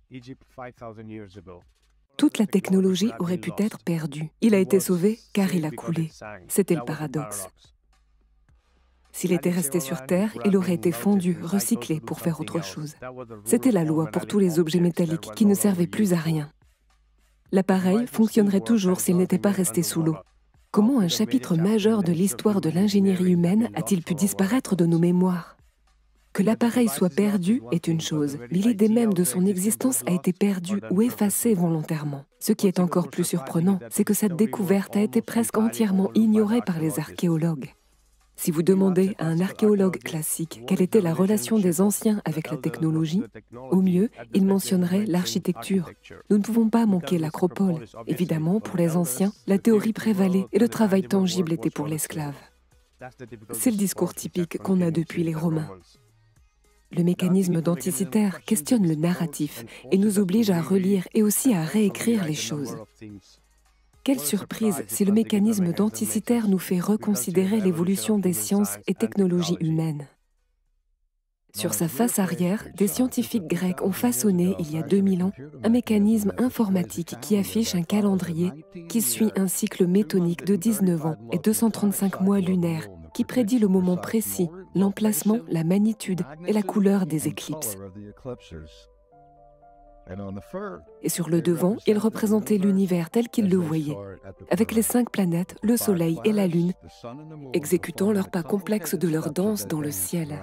Toute la technologie aurait pu être perdue. Il a été sauvé car il a coulé. C'était le paradoxe. S'il était resté sur Terre, il aurait été fondu, recyclé pour faire autre chose. C'était la loi pour tous les objets métalliques qui ne servaient plus à rien. L'appareil fonctionnerait toujours s'il n'était pas resté sous l'eau. Comment un chapitre majeur de l'histoire de l'ingénierie humaine a-t-il pu disparaître de nos mémoires? Que l'appareil soit perdu est une chose, mais l'idée même de son existence a été perdue ou effacée volontairement. Ce qui est encore plus surprenant, c'est que cette découverte a été presque entièrement ignorée par les archéologues. Si vous demandez à un archéologue classique quelle était la relation des anciens avec la technologie, au mieux, il mentionnerait l'architecture. Nous ne pouvons pas manquer l'acropole. Évidemment, pour les anciens, la théorie prévalait et le travail tangible était pour l'esclave. C'est le discours typique qu'on a depuis les Romains. Le mécanisme denticitaire questionne le narratif et nous oblige à relire et aussi à réécrire les choses. Quelle surprise si le mécanisme denticitaire nous fait reconsidérer l'évolution des sciences et technologies humaines. Sur sa face arrière, des scientifiques grecs ont façonné, il y a deux mille ans, un mécanisme informatique qui affiche un calendrier qui suit un cycle métonique de dix-neuf ans et deux cent trente-cinq mois lunaires, qui prédit le moment précis, l'emplacement, la magnitude et la couleur des éclipses. Et sur le devant, il représentait l'univers tel qu'il le voyait, avec les cinq planètes, le Soleil et la Lune, exécutant leurs pas complexes de leur danse dans le ciel.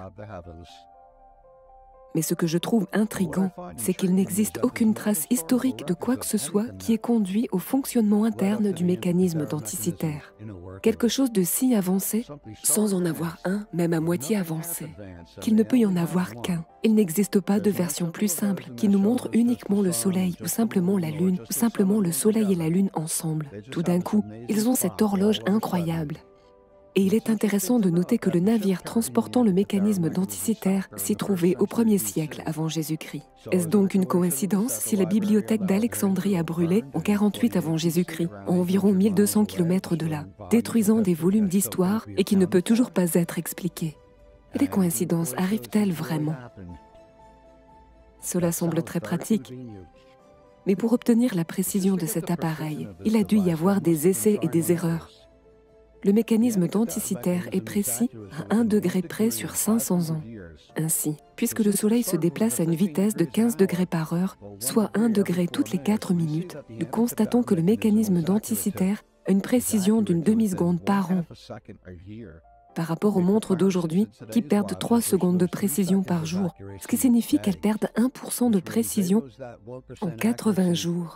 Mais ce que je trouve intriguant, c'est qu'il n'existe aucune trace historique de quoi que ce soit qui ait conduit au fonctionnement interne du mécanisme denticitaire. Quelque chose de si avancé, sans en avoir un, même à moitié avancé, qu'il ne peut y en avoir qu'un. Il n'existe pas de version plus simple qui nous montre uniquement le Soleil, ou simplement la Lune, ou simplement le Soleil et la Lune ensemble. Tout d'un coup, ils ont cette horloge incroyable. Et il est intéressant de noter que le navire transportant le mécanisme denticitaire s'y trouvait au premier siècle avant Jésus-Christ. Est-ce donc une coïncidence si la bibliothèque d'Alexandrie a brûlé en quarante-huit avant Jésus-Christ, à environ mille deux cents kilomètres de là, détruisant des volumes d'histoire et qui ne peut toujours pas être expliqué? Et les coïncidences arrivent-elles vraiment? Cela semble très pratique. Mais pour obtenir la précision de cet appareil, il a dû y avoir des essais et des erreurs. Le mécanisme denticitaire est précis à un degré près sur cinq cents ans. Ainsi, puisque le Soleil se déplace à une vitesse de quinze degrés par heure, soit un degré toutes les quatre minutes, nous constatons que le mécanisme d'Anticythère a une précision d'une demi-seconde par an, par rapport aux montres d'aujourd'hui qui perdent trois secondes de précision par jour, ce qui signifie qu'elles perdent un pour cent de précision en quatre-vingts jours,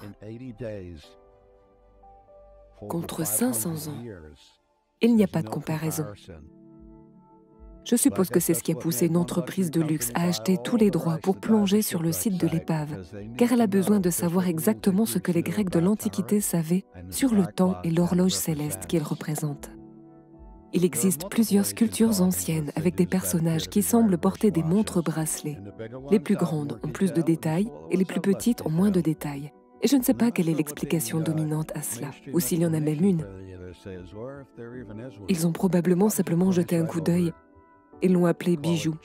contre cinq cents ans. Il n'y a pas de comparaison. Je suppose que c'est ce qui a poussé une entreprise de luxe à acheter tous les droits pour plonger sur le site de l'épave, car elle a besoin de savoir exactement ce que les Grecs de l'Antiquité savaient sur le temps et l'horloge céleste qu'ils représentent. Il existe plusieurs sculptures anciennes avec des personnages qui semblent porter des montres-bracelets. Les plus grandes ont plus de détails et les plus petites ont moins de détails. Et je ne sais pas quelle est l'explication dominante à cela, ou s'il y en a même une. Ils ont probablement simplement jeté un coup d'œil et l'ont appelé bijou.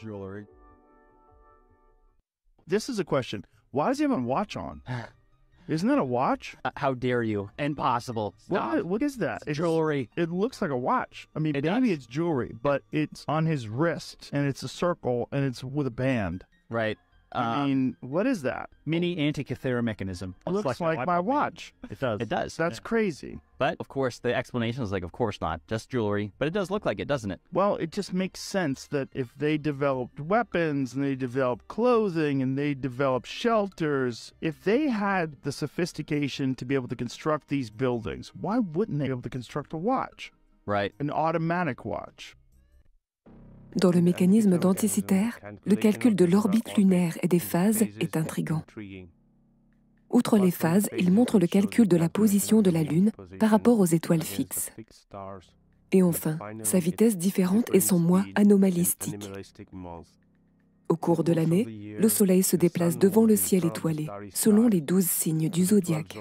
This is a question. Why does he have a watch on? Isn't that a watch? Uh, how dare you? Impossible. Stop. What, what is that? It's jewelry. It looks like a watch. I mean, It maybe does. it's jewelry, but it's on his wrist, and it's a circle, and it's with a band. Right. I Uh, mean, what is that? mini Antikythera mechanism. It looks like my watch. It does. It does. That's crazy. But, of course, the explanation is like, of course not. Just jewelry. But it does look like it, doesn't it? Well, it just makes sense that if they developed weapons and they developed clothing and they developed shelters, if they had the sophistication to be able to construct these buildings, why wouldn't they be able to construct a watch? Right. An automatic watch. Dans le mécanisme d'Anticythère, le calcul de l'orbite lunaire et des phases est intrigant. Outre les phases, il montre le calcul de la position de la Lune par rapport aux étoiles fixes. Et enfin, sa vitesse différente et son moi anomalistique. Au cours de l'année, le Soleil se déplace devant le ciel étoilé, selon les douze signes du zodiaque.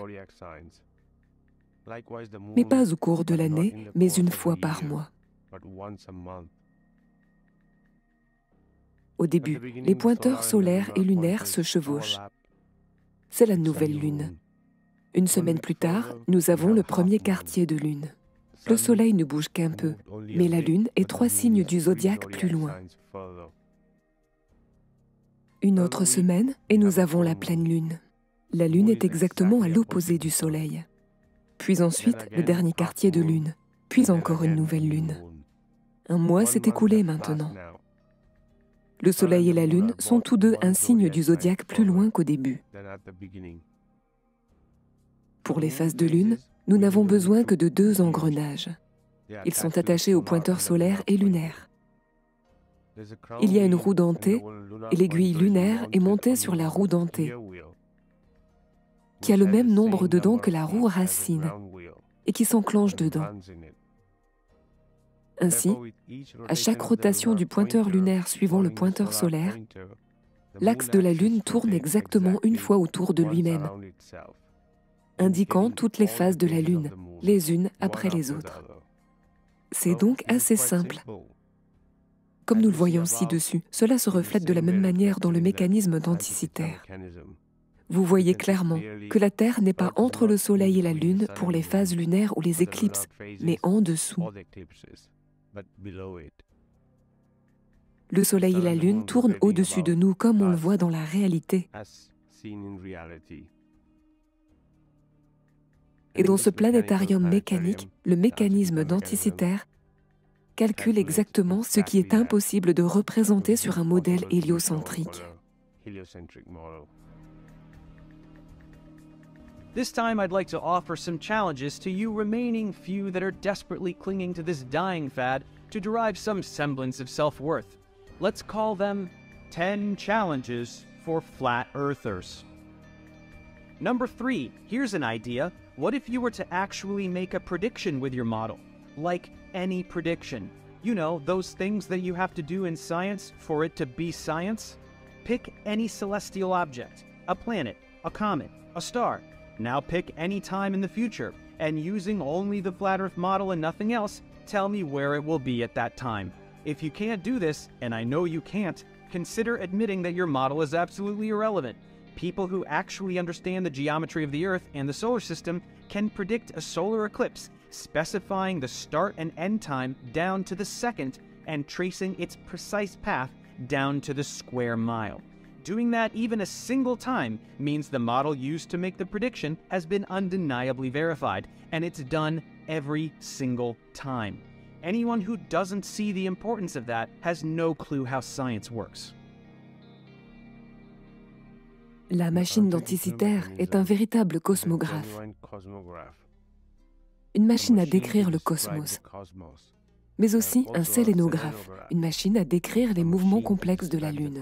Mais pas au cours de l'année, mais une fois par mois. Au début, les pointeurs solaires et lunaires se chevauchent. C'est la nouvelle lune. Une semaine plus tard, nous avons le premier quartier de lune. Le Soleil ne bouge qu'un peu, mais la lune est trois signes du zodiaque plus loin. Une autre semaine, et nous avons la pleine lune. La lune est exactement à l'opposé du Soleil. Puis ensuite, le dernier quartier de lune, puis encore une nouvelle lune. Un mois s'est écoulé maintenant. Le Soleil et la Lune sont tous deux un signe du zodiaque plus loin qu'au début. Pour les phases de Lune, nous n'avons besoin que de deux engrenages. Ils sont attachés aux pointeurs solaires et lunaires. Il y a une roue dentée et l'aiguille lunaire est montée sur la roue dentée, qui a le même nombre de dents que la roue racine et qui s'enclenche dedans. Ainsi, à chaque rotation du pointeur lunaire suivant le pointeur solaire, l'axe de la Lune tourne exactement une fois autour de lui-même, indiquant toutes les phases de la Lune, les unes après les autres. C'est donc assez simple. Comme nous le voyons ci-dessus, cela se reflète de la même manière dans le mécanisme d'Anticythère. Vous voyez clairement que la Terre n'est pas entre le Soleil et la Lune pour les phases lunaires ou les éclipses, mais en dessous. Le Soleil et la Lune tournent au-dessus de nous comme on le voit dans la réalité. Et dans ce planétarium mécanique, le mécanisme d'Anticythère calcule exactement ce qui est impossible de représenter sur un modèle héliocentrique. This time I'd like to offer some challenges to you remaining few that are desperately clinging to this dying fad to derive some semblance of self-worth. Let's call them ten challenges for flat earthers. Number three, here's an idea. What if you were to actually make a prediction with your model? Like any prediction. You know, those things that you have to do in science for it to be science? Pick any celestial object, a planet, a comet, a star. Now pick any time in the future, and using only the flat Earth model and nothing else, tell me where it will be at that time. If you can't do this, and I know you can't, consider admitting that your model is absolutely irrelevant. People who actually understand the geometry of the Earth and the solar system can predict a solar eclipse, specifying the start and end time down to the second and tracing its precise path down to the square mile. Doing that even a single time means the model used to make the prediction has been undeniably verified, and it's done every single time. Anyone who doesn't see the importance of that has no clue how science works. La machine denticitaire est un véritable cosmographe, une machine à décrire le cosmos, mais aussi un sélénographe, une machine à décrire les mouvements complexes de la Lune.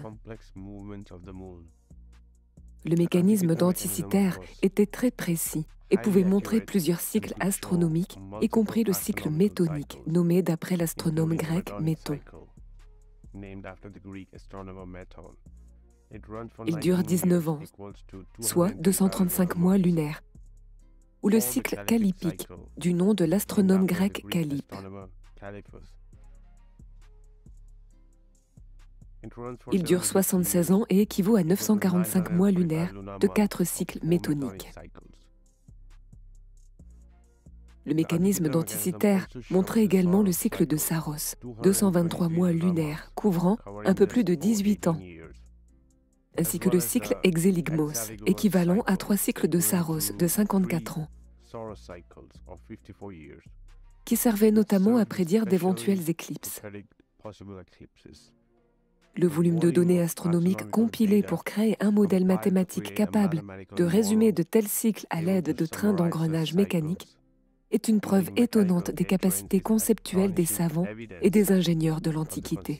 Le mécanisme denticitaire était très précis et pouvait montrer plusieurs cycles astronomiques, y compris le cycle métonique, nommé d'après l'astronome grec Méton. Il dure dix-neuf ans, soit deux cent trente-cinq mois lunaires, ou le cycle callipique, du nom de l'astronome grec Callippe. Il dure soixante-seize ans et équivaut à neuf cent quarante-cinq mois lunaires de quatre cycles métoniques. Le mécanisme denticitaire montrait également le cycle de Saros, deux cent vingt-trois mois lunaires, couvrant un peu plus de dix-huit ans, ainsi que le cycle Exeligmos, équivalent à trois cycles de Saros de cinquante-quatre ans, qui servait notamment à prédire d'éventuelles éclipses. Le volume de données astronomiques compilé pour créer un modèle mathématique capable de résumer de tels cycles à l'aide de trains d'engrenage mécaniques est une preuve étonnante des capacités conceptuelles des savants et des ingénieurs de l'Antiquité.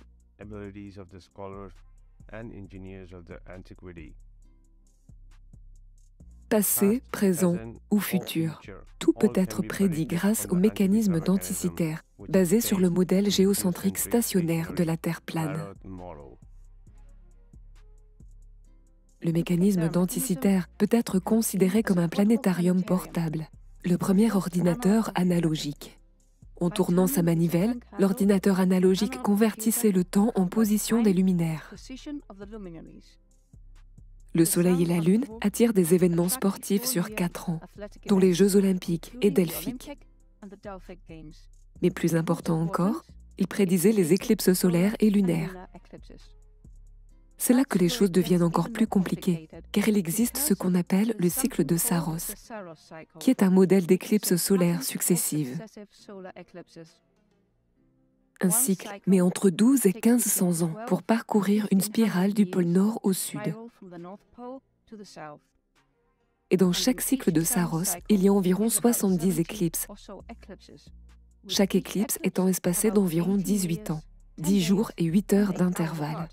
Passé, présent ou futur, tout peut être prédit grâce au mécanisme denticitaire, basé sur le modèle géocentrique stationnaire de la Terre plane. Le mécanisme denticitaire peut être considéré comme un planétarium portable, le premier ordinateur analogique. En tournant sa manivelle, l'ordinateur analogique convertissait le temps en position des luminaires. Le Soleil et la Lune attirent des événements sportifs sur quatre ans, dont les Jeux olympiques et delphiques. Mais plus important encore, ils prédisaient les éclipses solaires et lunaires. C'est là que les choses deviennent encore plus compliquées, car il existe ce qu'on appelle le cycle de Saros, qui est un modèle d'éclipses solaires successives. Un cycle met entre douze et quinze cents ans pour parcourir une spirale du pôle Nord au Sud. Et dans chaque cycle de Saros, il y a environ soixante-dix éclipses, chaque éclipse étant espacée d'environ dix-huit ans, dix jours et huit heures d'intervalle.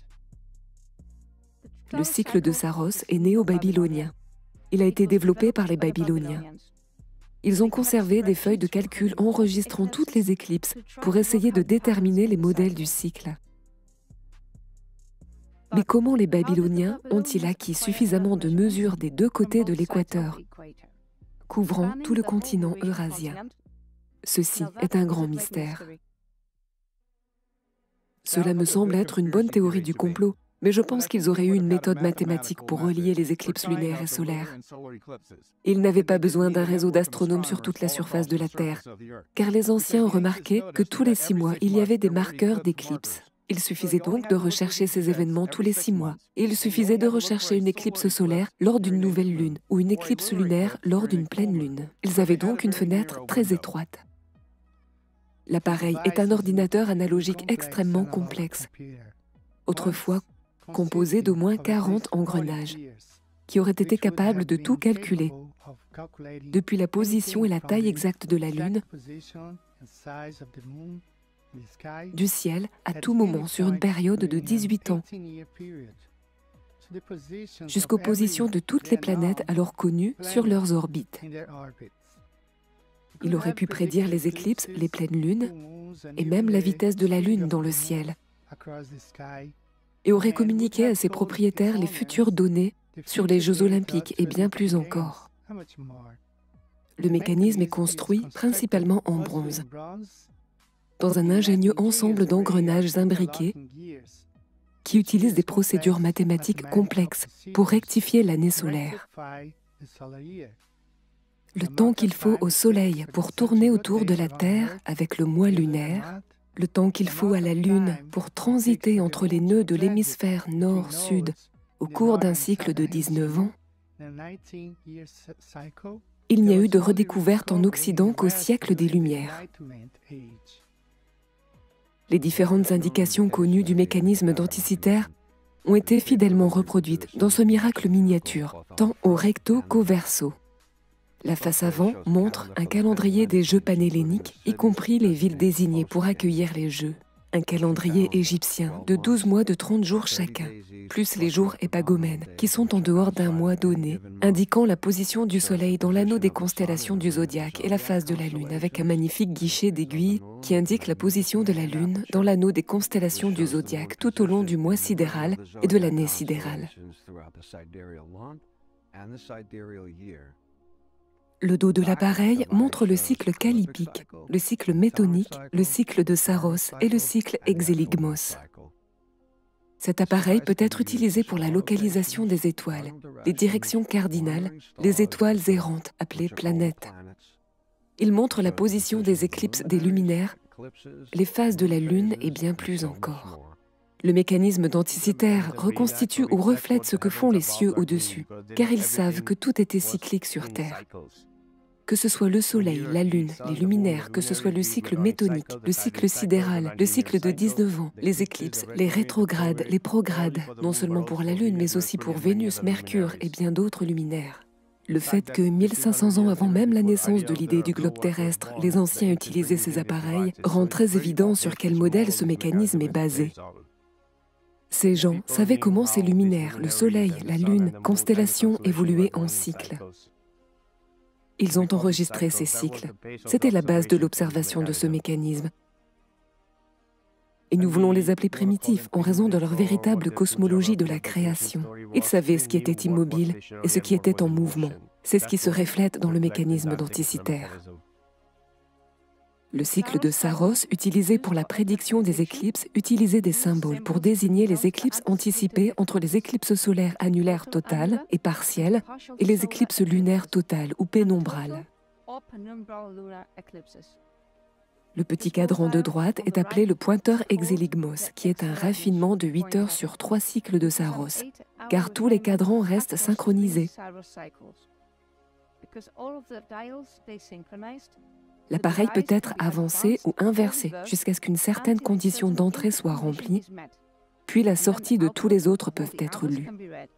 Le cycle de Saros est néo-babylonien. Il a été développé par les Babyloniens. Ils ont conservé des feuilles de calcul enregistrant toutes les éclipses pour essayer de déterminer les modèles du cycle. Mais comment les Babyloniens ont-ils acquis suffisamment de mesures des deux côtés de l'équateur, couvrant tout le continent eurasien? Ceci est un grand mystère. Cela me semble être une bonne théorie du complot, mais je pense qu'ils auraient eu une méthode mathématique pour relier les éclipses lunaires et solaires. Ils n'avaient pas besoin d'un réseau d'astronomes sur toute la surface de la Terre, car les anciens ont remarqué que tous les six mois, il y avait des marqueurs d'éclipses. Il suffisait donc de rechercher ces événements tous les six mois, et il suffisait de rechercher une éclipse solaire lors d'une nouvelle lune, ou une éclipse lunaire lors d'une pleine lune. Ils avaient donc une fenêtre très étroite. L'appareil est un ordinateur analogique extrêmement complexe, autrefois composé d'au moins quarante engrenages, qui auraient été capables de tout calculer, depuis la position et la taille exacte de la Lune, du ciel à tout moment sur une période de dix-huit ans, jusqu'aux positions de toutes les planètes alors connues sur leurs orbites. Il aurait pu prédire les éclipses, les pleines lunes, et même la vitesse de la Lune dans le ciel, et aurait communiqué à ses propriétaires les futures données sur les Jeux olympiques et bien plus encore. Le mécanisme est construit principalement en bronze, dans un ingénieux ensemble d'engrenages imbriqués qui utilisent des procédures mathématiques complexes pour rectifier l'année solaire. Le temps qu'il faut au Soleil pour tourner autour de la Terre avec le mois lunaire le temps qu'il faut à la Lune pour transiter entre les nœuds de l'hémisphère nord-sud au cours d'un cycle de dix-neuf ans, il n'y a eu de redécouverte en Occident qu'au siècle des Lumières. Les différentes indications connues du mécanisme denticitaire ont été fidèlement reproduites dans ce miracle miniature, tant au recto qu'au verso. La face avant montre un calendrier des Jeux panhelléniques, y compris les villes désignées pour accueillir les Jeux. Un calendrier égyptien de douze mois de trente jours chacun, plus les jours épagomènes, qui sont en dehors d'un mois donné, indiquant la position du Soleil dans l'anneau des constellations du zodiaque et la phase de la Lune, avec un magnifique guichet d'aiguille qui indique la position de la Lune dans l'anneau des constellations du zodiaque tout au long du mois sidéral et de l'année sidérale. Le dos de l'appareil montre le cycle callippique, le cycle métonique, le cycle de Saros et le cycle exéligmos. Cet appareil peut être utilisé pour la localisation des étoiles, les directions cardinales, les étoiles errantes, appelées planètes. Il montre la position des éclipses des luminaires, les phases de la Lune et bien plus encore. Le mécanisme denticitaire reconstitue ou reflète ce que font les cieux au-dessus, car ils savent que tout était cyclique sur Terre. Que ce soit le Soleil, la Lune, les luminaires, que ce soit le cycle métonique, le cycle sidéral, le cycle de dix-neuf ans, les éclipses, les rétrogrades, les progrades, non seulement pour la Lune, mais aussi pour Vénus, Mercure et bien d'autres luminaires. Le fait que mille cinq cents ans avant même la naissance de l'idée du globe terrestre, les anciens utilisaient ces appareils, rend très évident sur quel modèle ce mécanisme est basé. Ces gens savaient comment ces luminaires, le Soleil, la Lune, constellations évoluaient en cycles. Ils ont enregistré ces cycles. C'était la base de l'observation de ce mécanisme. Et nous voulons les appeler primitifs en raison de leur véritable cosmologie de la création. Ils savaient ce qui était immobile et ce qui était en mouvement. C'est ce qui se reflète dans le mécanisme denticitaire. Le cycle de Saros, utilisé pour la prédiction des éclipses, utilisait des symboles pour désigner les éclipses anticipées entre les éclipses solaires annulaires totales et partielles et les éclipses lunaires totales ou pénombrales. Le petit cadran de droite est appelé le pointeur exéligmos, qui est un raffinement de huit heures sur trois cycles de Saros, car tous les cadrans restent synchronisés. L'appareil peut être avancé ou inversé jusqu'à ce qu'une certaine condition d'entrée soit remplie, puis la sortie de tous les autres peuvent être lues.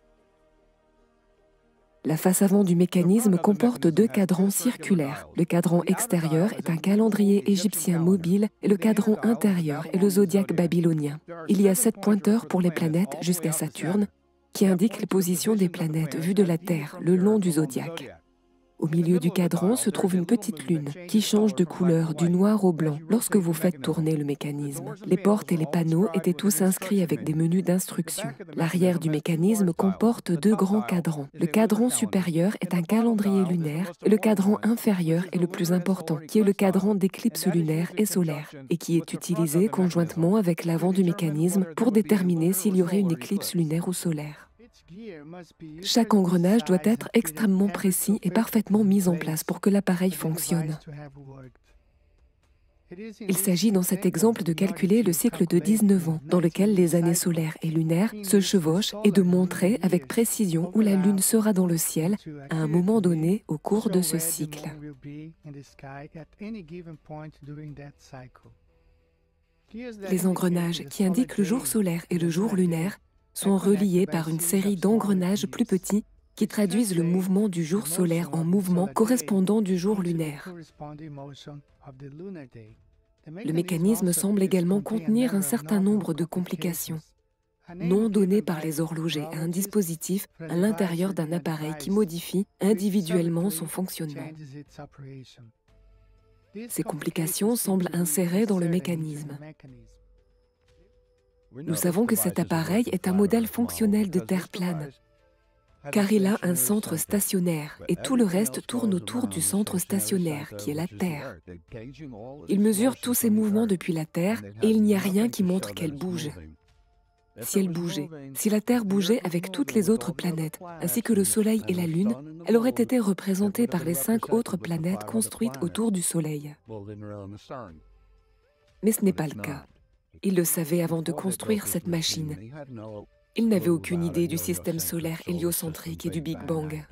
La face avant du mécanisme comporte deux cadrans circulaires. Le cadran extérieur est un calendrier égyptien mobile et le cadran intérieur est le zodiaque babylonien. Il y a sept pointeurs pour les planètes jusqu'à Saturne qui indiquent les positions des planètes vues de la Terre le long du zodiaque. Au milieu du cadran se trouve une petite lune qui change de couleur du noir au blanc lorsque vous faites tourner le mécanisme. Les portes et les panneaux étaient tous inscrits avec des menus d'instructions. L'arrière du mécanisme comporte deux grands cadrans. Le cadran supérieur est un calendrier lunaire et le cadran inférieur est le plus important, qui est le cadran d'éclipses lunaires et solaires et qui est utilisé conjointement avec l'avant du mécanisme pour déterminer s'il y aurait une éclipse lunaire ou solaire. Chaque engrenage doit être extrêmement précis et parfaitement mis en place pour que l'appareil fonctionne. Il s'agit dans cet exemple de calculer le cycle de dix-neuf ans, dans lequel les années solaires et lunaires se chevauchent, et de montrer avec précision où la Lune sera dans le ciel à un moment donné au cours de ce cycle. Les engrenages qui indiquent le jour solaire et le jour lunaire sont reliés par une série d'engrenages plus petits qui traduisent le mouvement du jour solaire en mouvement correspondant du jour lunaire. Le mécanisme semble également contenir un certain nombre de complications, non données par les horlogers à un dispositif à l'intérieur d'un appareil qui modifie individuellement son fonctionnement. Ces complications semblent insérées dans le mécanisme. Nous savons que cet appareil est un modèle fonctionnel de Terre plane, car il a un centre stationnaire et tout le reste tourne autour du centre stationnaire, qui est la Terre. Il mesure tous ces mouvements depuis la Terre et il n'y a rien qui montre qu'elle bouge. Si elle bougeait, si la Terre bougeait avec toutes les autres planètes, ainsi que le Soleil et la Lune, elle aurait été représentée par les cinq autres planètes construites autour du Soleil. Mais ce n'est pas le cas. Il le savait avant de construire cette machine. Il n'avait aucune idée du système solaire héliocentrique et du Big Bang.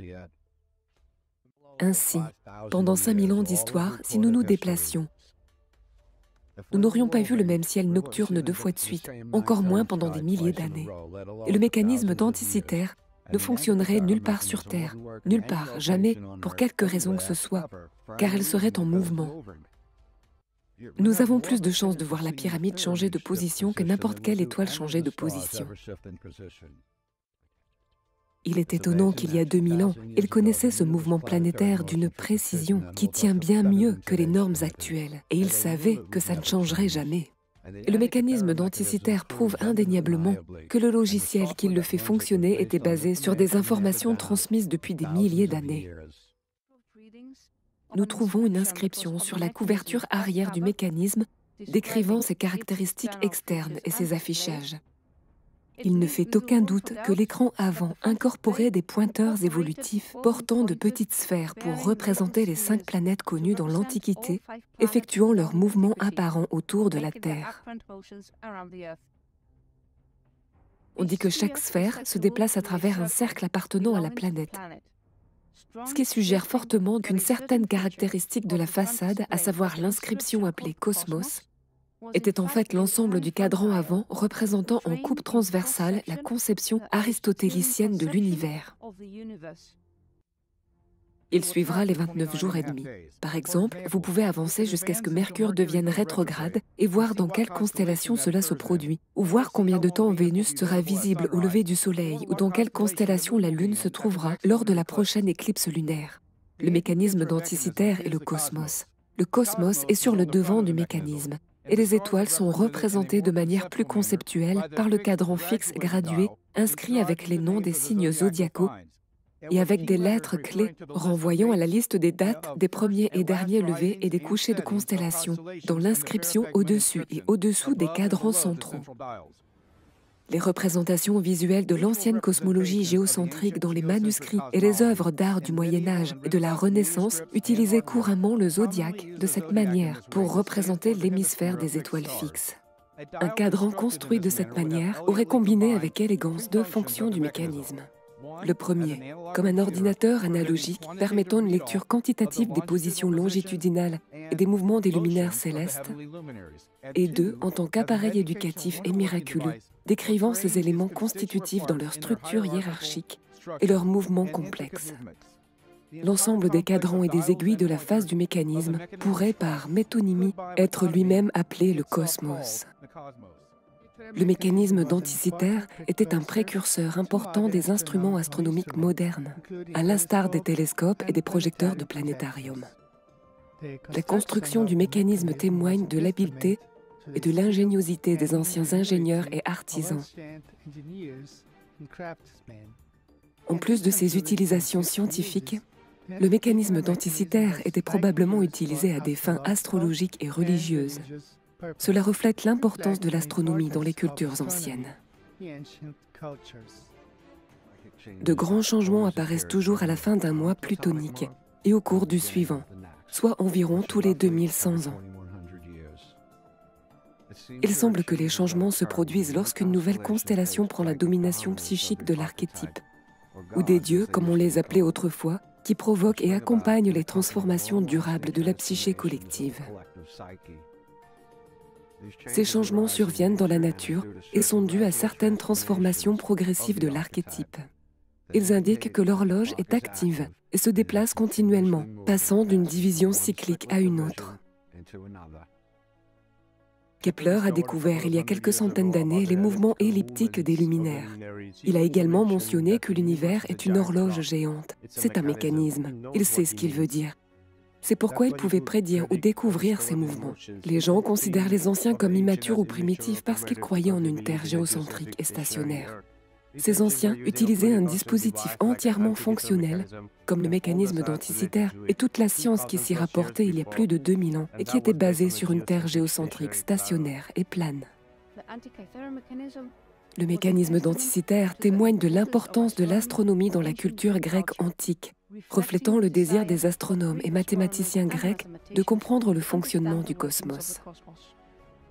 Ainsi, pendant cinq mille ans d'histoire, si nous nous déplacions, nous n'aurions pas vu le même ciel nocturne deux fois de suite, encore moins pendant des milliers d'années. Et le mécanisme denticitaire ne fonctionnerait nulle part sur Terre, nulle part, jamais, pour quelque raison que ce soit, car elle serait en mouvement. Nous avons plus de chances de voir la pyramide changer de position que n'importe quelle étoile changer de position. Il est étonnant qu'il y a deux mille ans, il connaissait ce mouvement planétaire d'une précision qui tient bien mieux que les normes actuelles, et il savait que ça ne changerait jamais. Et le mécanisme denticitaire prouve indéniablement que le logiciel qui le fait fonctionner était basé sur des informations transmises depuis des milliers d'années. Nous trouvons une inscription sur la couverture arrière du mécanisme décrivant ses caractéristiques externes et ses affichages. Il ne fait aucun doute que l'écran avant incorporait des pointeurs évolutifs portant de petites sphères pour représenter les cinq planètes connues dans l'Antiquité, effectuant leurs mouvements apparents autour de la Terre. On dit que chaque sphère se déplace à travers un cercle appartenant à la planète, ce qui suggère fortement qu'une certaine caractéristique de la façade, à savoir l'inscription appelée Cosmos, était en fait l'ensemble du cadran avant représentant en coupe transversale la conception aristotélicienne de l'univers. Il suivra les vingt-neuf jours et demi. Par exemple, vous pouvez avancer jusqu'à ce que Mercure devienne rétrograde et voir dans quelle constellation cela se produit, ou voir combien de temps Vénus sera visible au lever du Soleil, ou dans quelle constellation la Lune se trouvera lors de la prochaine éclipse lunaire. Le mécanisme denticitaire est le cosmos. Le cosmos est sur le devant du mécanisme, et les étoiles sont représentées de manière plus conceptuelle par le cadran fixe gradué inscrit avec les noms des signes zodiacaux et avec des lettres clés renvoyant à la liste des dates des premiers et derniers levers et des couchers de constellations, dans l'inscription au-dessus et au-dessous des cadrans centraux. Les représentations visuelles de l'ancienne cosmologie géocentrique dans les manuscrits et les œuvres d'art du Moyen-Âge et de la Renaissance utilisaient couramment le zodiaque de cette manière pour représenter l'hémisphère des étoiles fixes. Un cadran construit de cette manière aurait combiné avec élégance deux fonctions du mécanisme. Le premier, comme un ordinateur analogique permettant une lecture quantitative des positions longitudinales et des mouvements des luminaires célestes, et deux, en tant qu'appareil éducatif et miraculeux, décrivant ces éléments constitutifs dans leur structure hiérarchique et leurs mouvements complexes. L'ensemble des cadrans et des aiguilles de la face du mécanisme pourrait, par métonymie, être lui-même appelé le cosmos. Le mécanisme denticitaire était un précurseur important des instruments astronomiques modernes, à l'instar des télescopes et des projecteurs de planétarium. La construction du mécanisme témoigne de l'habileté et de l'ingéniosité des anciens ingénieurs et artisans. En plus de ses utilisations scientifiques, le mécanisme denticitaire était probablement utilisé à des fins astrologiques et religieuses. Cela reflète l'importance de l'astronomie dans les cultures anciennes. De grands changements apparaissent toujours à la fin d'un mois plutonique et au cours du suivant, soit environ tous les deux mille cent ans. Il semble que les changements se produisent lorsqu'une nouvelle constellation prend la domination psychique de l'archétype, ou des dieux, comme on les appelait autrefois, qui provoquent et accompagnent les transformations durables de la psyché collective. Ces changements surviennent dans la nature et sont dus à certaines transformations progressives de l'archétype. Ils indiquent que l'horloge est active et se déplace continuellement, passant d'une division cyclique à une autre. Kepler a découvert il y a quelques centaines d'années les mouvements elliptiques des luminaires. Il a également mentionné que l'univers est une horloge géante. C'est un mécanisme. Il sait ce qu'il veut dire. C'est pourquoi il pouvait prédire ou découvrir ces mouvements. Les gens considèrent les anciens comme immatures ou primitifs parce qu'ils croyaient en une Terre géocentrique et stationnaire. Ces anciens utilisaient un dispositif entièrement fonctionnel, comme le mécanisme denticitaire et toute la science qui s'y rapportait il y a plus de deux mille ans et qui était basée sur une Terre géocentrique stationnaire et plane. Le mécanisme denticitaire témoigne de l'importance de l'astronomie dans la culture grecque antique, reflétant le désir des astronomes et mathématiciens grecs de comprendre le fonctionnement du cosmos.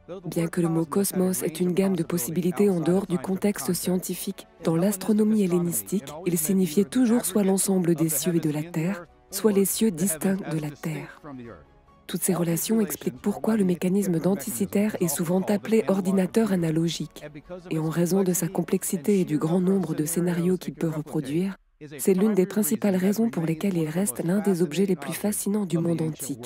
Bien que le mot cosmos ait une gamme de possibilités en dehors du contexte scientifique, dans l'astronomie hellénistique, il signifiait toujours soit l'ensemble des cieux et de la Terre, soit les cieux distincts de la Terre. Toutes ces relations expliquent pourquoi le mécanisme d'Anticythère est souvent appelé ordinateur analogique. Et en raison de sa complexité et du grand nombre de scénarios qu'il peut reproduire, c'est l'une des principales raisons pour lesquelles il reste l'un des objets les plus fascinants du monde antique.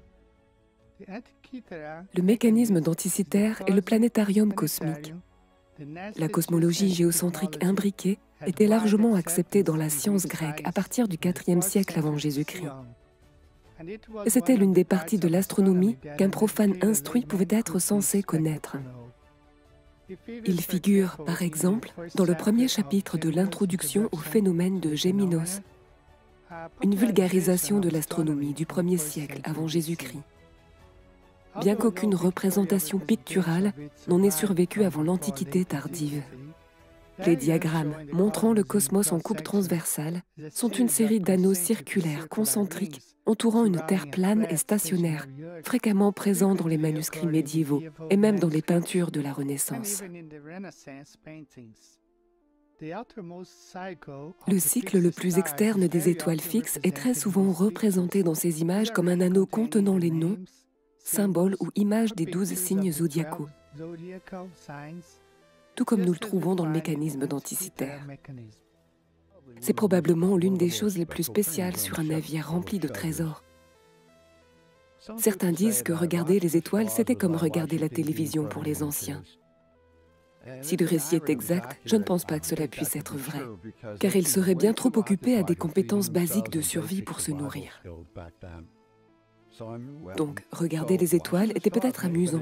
Le mécanisme d'Anticythère est le planétarium cosmique. La cosmologie géocentrique imbriquée était largement acceptée dans la science grecque à partir du quatrième siècle avant Jésus-Christ. Et c'était l'une des parties de l'astronomie qu'un profane instruit pouvait être censé connaître. Il figure, par exemple, dans le premier chapitre de l'introduction au phénomène de Géminos, une vulgarisation de l'astronomie du premier siècle avant Jésus-Christ. Bien qu'aucune représentation picturale n'en ait survécu avant l'Antiquité tardive. Les diagrammes montrant le cosmos en coupe transversale sont une série d'anneaux circulaires concentriques entourant une Terre plane et stationnaire, fréquemment présents dans les manuscrits médiévaux et même dans les peintures de la Renaissance. Le cycle le plus externe des étoiles fixes est très souvent représenté dans ces images comme un anneau contenant les noms, symboles ou images des douze signes zodiacaux, tout comme nous le trouvons dans le mécanisme d'Anticythère. C'est probablement l'une des choses les plus spéciales sur un navire rempli de trésors. Certains disent que regarder les étoiles, c'était comme regarder la télévision pour les anciens. Si le récit est exact, je ne pense pas que cela puisse être vrai, car ils seraient bien trop occupés à des compétences basiques de survie pour se nourrir. Donc, regarder les étoiles était peut-être amusant.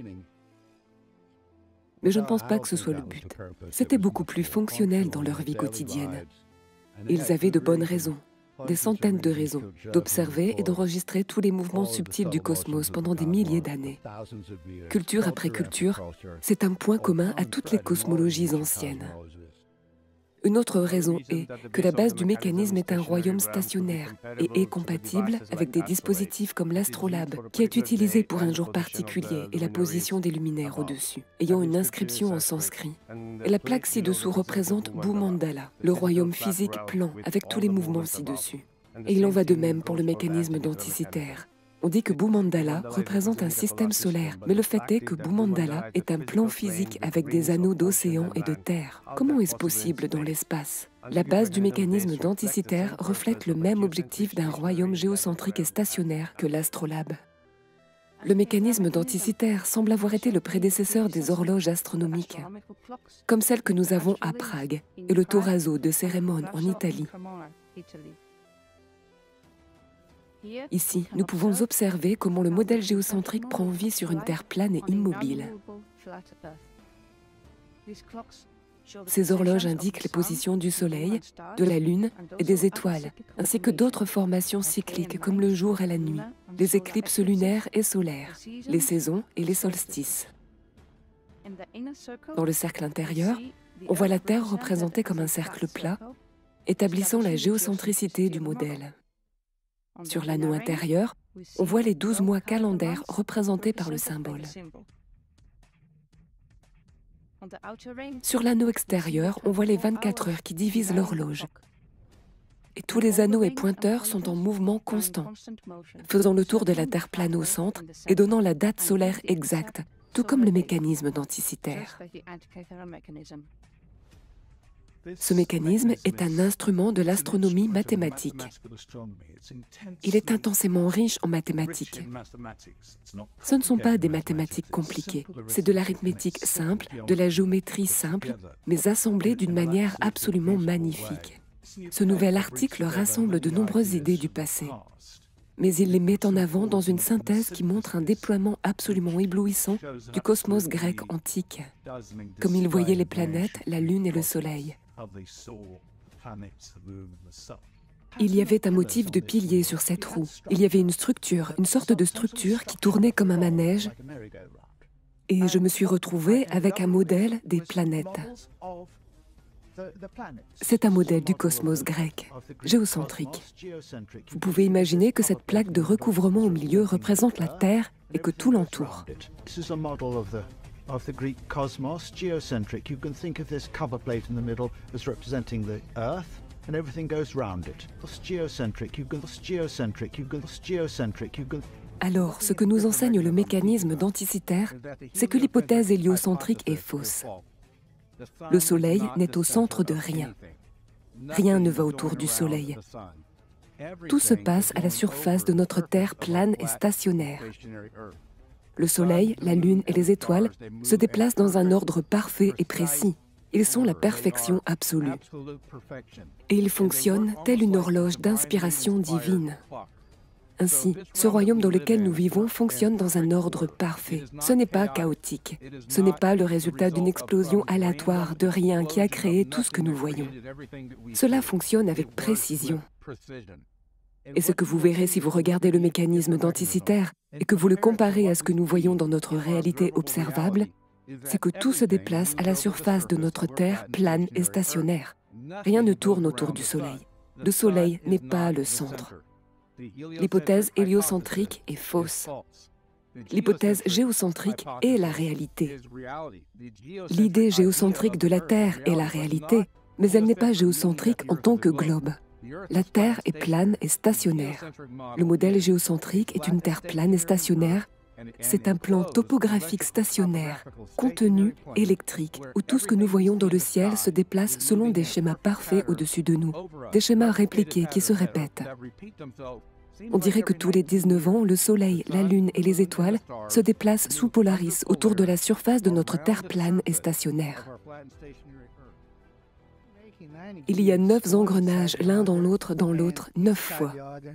Mais je ne pense pas que ce soit le but. C'était beaucoup plus fonctionnel dans leur vie quotidienne. Ils avaient de bonnes raisons, des centaines de raisons, d'observer et d'enregistrer tous les mouvements subtils du cosmos pendant des milliers d'années. Culture après culture, c'est un point commun à toutes les cosmologies anciennes. Une autre raison est que la base du mécanisme est un royaume stationnaire et est compatible avec des dispositifs comme l'astrolabe, qui est utilisé pour un jour particulier et la position des luminaires au-dessus, ayant une inscription en sanskrit. Et la plaque ci-dessous représente Bhumandala, le royaume physique plan, avec tous les mouvements ci-dessus. Et il en va de même pour le mécanisme d'Anticythère. On dit que Bhumandala représente un système solaire, mais le fait est que Bhumandala est un plan physique avec des anneaux d'océan et de terre. Comment est-ce possible dans l'espace? La base du mécanisme d'Anticythère reflète le même objectif d'un royaume géocentrique et stationnaire que l'astrolabe. Le mécanisme d'Anticythère semble avoir été le prédécesseur des horloges astronomiques, comme celle que nous avons à Prague et le Torraso de Cérémone en Italie. Ici, nous pouvons observer comment le modèle géocentrique prend vie sur une Terre plane et immobile. Ces horloges indiquent les positions du Soleil, de la Lune et des étoiles, ainsi que d'autres formations cycliques comme le jour et la nuit, les éclipses lunaires et solaires, les saisons et les solstices. Dans le cercle intérieur, on voit la Terre représentée comme un cercle plat, établissant la géocentricité du modèle. Sur l'anneau intérieur, on voit les douze mois calendaires représentés par le symbole. Sur l'anneau extérieur, on voit les vingt-quatre heures qui divisent l'horloge. Et tous les anneaux et pointeurs sont en mouvement constant, faisant le tour de la Terre plane au centre et donnant la date solaire exacte, tout comme le mécanisme d'Anticythère. Ce mécanisme est un instrument de l'astronomie mathématique. Il est intensément riche en mathématiques. Ce ne sont pas des mathématiques compliquées, c'est de l'arithmétique simple, de la géométrie simple, mais assemblée d'une manière absolument magnifique. Ce nouvel article rassemble de nombreuses idées du passé, mais il les met en avant dans une synthèse qui montre un déploiement absolument éblouissant du cosmos grec antique, comme il voyait les planètes, la Lune et le Soleil. Il y avait un motif de pilier sur cette roue. Il y avait une structure, une sorte de structure qui tournait comme un manège. Et je me suis retrouvée avec un modèle des planètes. C'est un modèle du cosmos grec, géocentrique. Vous pouvez imaginer que cette plaque de recouvrement au milieu représente la Terre et que tout l'entoure. Of the Greek cosmos, geocentric. You can think of this cover plate in the middle as representing the Earth, and everything goes round it. It's geocentric. You can. It's geocentric. You can. It's geocentric. You can. Alors, ce que nous enseigne le mécanisme d'Anticythère, c'est que l'hypothèse héliocentrique est fausse. Le Soleil n'est au centre de rien. Rien ne va autour du Soleil. Tout se passe à la surface de notre Terre plane et stationnaire. Le Soleil, la Lune et les étoiles se déplacent dans un ordre parfait et précis. Ils sont la perfection absolue. Et ils fonctionnent telle une horloge d'inspiration divine. Ainsi, ce royaume dans lequel nous vivons fonctionne dans un ordre parfait. Ce n'est pas chaotique. Ce n'est pas le résultat d'une explosion aléatoire de rien qui a créé tout ce que nous voyons. Cela fonctionne avec précision. Et ce que vous verrez si vous regardez le mécanisme d'Anticythère et que vous le comparez à ce que nous voyons dans notre réalité observable, c'est que tout se déplace à la surface de notre Terre plane et stationnaire. Rien ne tourne autour du Soleil. Le Soleil n'est pas le centre. L'hypothèse héliocentrique est fausse. L'hypothèse géocentrique est la réalité. L'idée géocentrique de la Terre est la réalité, mais elle n'est pas géocentrique en tant que globe. La Terre est plane et stationnaire. Le modèle géocentrique est une Terre plane et stationnaire. C'est un plan topographique stationnaire, contenu, électrique, où tout ce que nous voyons dans le ciel se déplace selon des schémas parfaits au-dessus de nous, des schémas répliqués qui se répètent. On dirait que tous les dix-neuf ans, le Soleil, la Lune et les étoiles se déplacent sous Polaris autour de la surface de notre Terre plane et stationnaire. Il y a neuf engrenages l'un dans l'autre dans l'autre, neuf fois.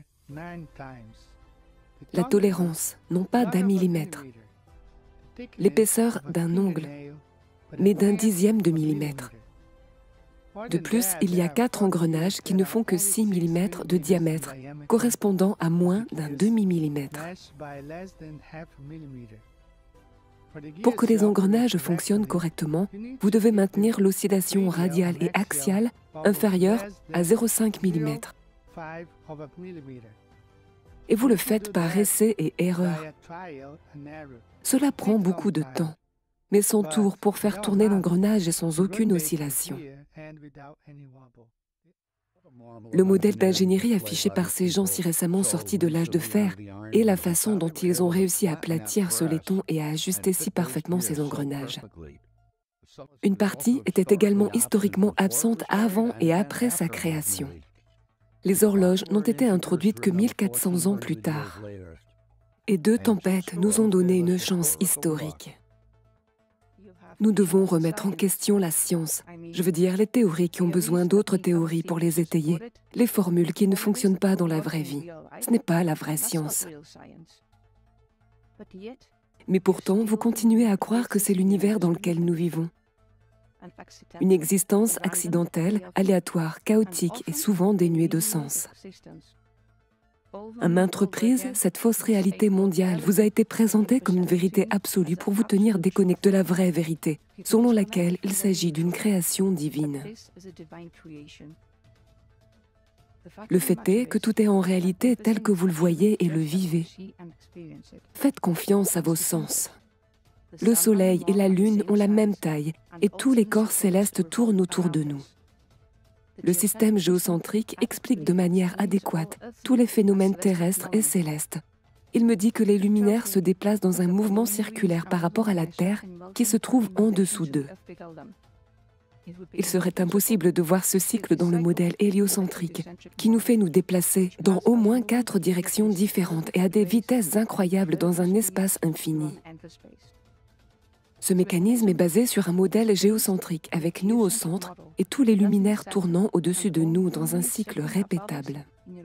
La tolérance, non pas d'un millimètre, l'épaisseur d'un ongle, mais d'un dixième de millimètre. De plus, il y a quatre engrenages qui ne font que six millimètres de diamètre, correspondant à moins d'un demi-millimètre. Pour que les engrenages fonctionnent correctement, vous devez maintenir l'oscillation radiale et axiale inférieure à zéro virgule cinq millimètres. Et vous le faites par essai et erreur. Cela prend beaucoup de temps, mais son tour pour faire tourner l'engrenage est sans aucune oscillation. Le modèle d'ingénierie affiché par ces gens si récemment sortis de l'âge de fer et la façon dont ils ont réussi à aplatir ce laiton et à ajuster si parfaitement ces engrenages. Une partie était également historiquement absente avant et après sa création. Les horloges n'ont été introduites que mille quatre cents ans plus tard. Et deux tempêtes nous ont donné une chance historique. Nous devons remettre en question la science, je veux dire les théories qui ont besoin d'autres théories pour les étayer, les formules qui ne fonctionnent pas dans la vraie vie. Ce n'est pas la vraie science. Mais pourtant, vous continuez à croire que c'est l'univers dans lequel nous vivons. Une existence accidentelle, aléatoire, chaotique et souvent dénuée de sens. À maintes reprises, cette fausse réalité mondiale vous a été présentée comme une vérité absolue pour vous tenir déconnecté de la vraie vérité, selon laquelle il s'agit d'une création divine. Le fait est que tout est en réalité tel que vous le voyez et le vivez. Faites confiance à vos sens. Le Soleil et la Lune ont la même taille et tous les corps célestes tournent autour de nous. Le système géocentrique explique de manière adéquate tous les phénomènes terrestres et célestes. Il me dit que les luminaires se déplacent dans un mouvement circulaire par rapport à la Terre qui se trouve en dessous d'eux. Il serait impossible de voir ce cycle dans le modèle héliocentrique qui nous fait nous déplacer dans au moins quatre directions différentes et à des vitesses incroyables dans un espace infini. Ce mécanisme est basé sur un modèle géocentrique avec nous au centre et tous les luminaires tournant au-dessus de nous dans un cycle répétable.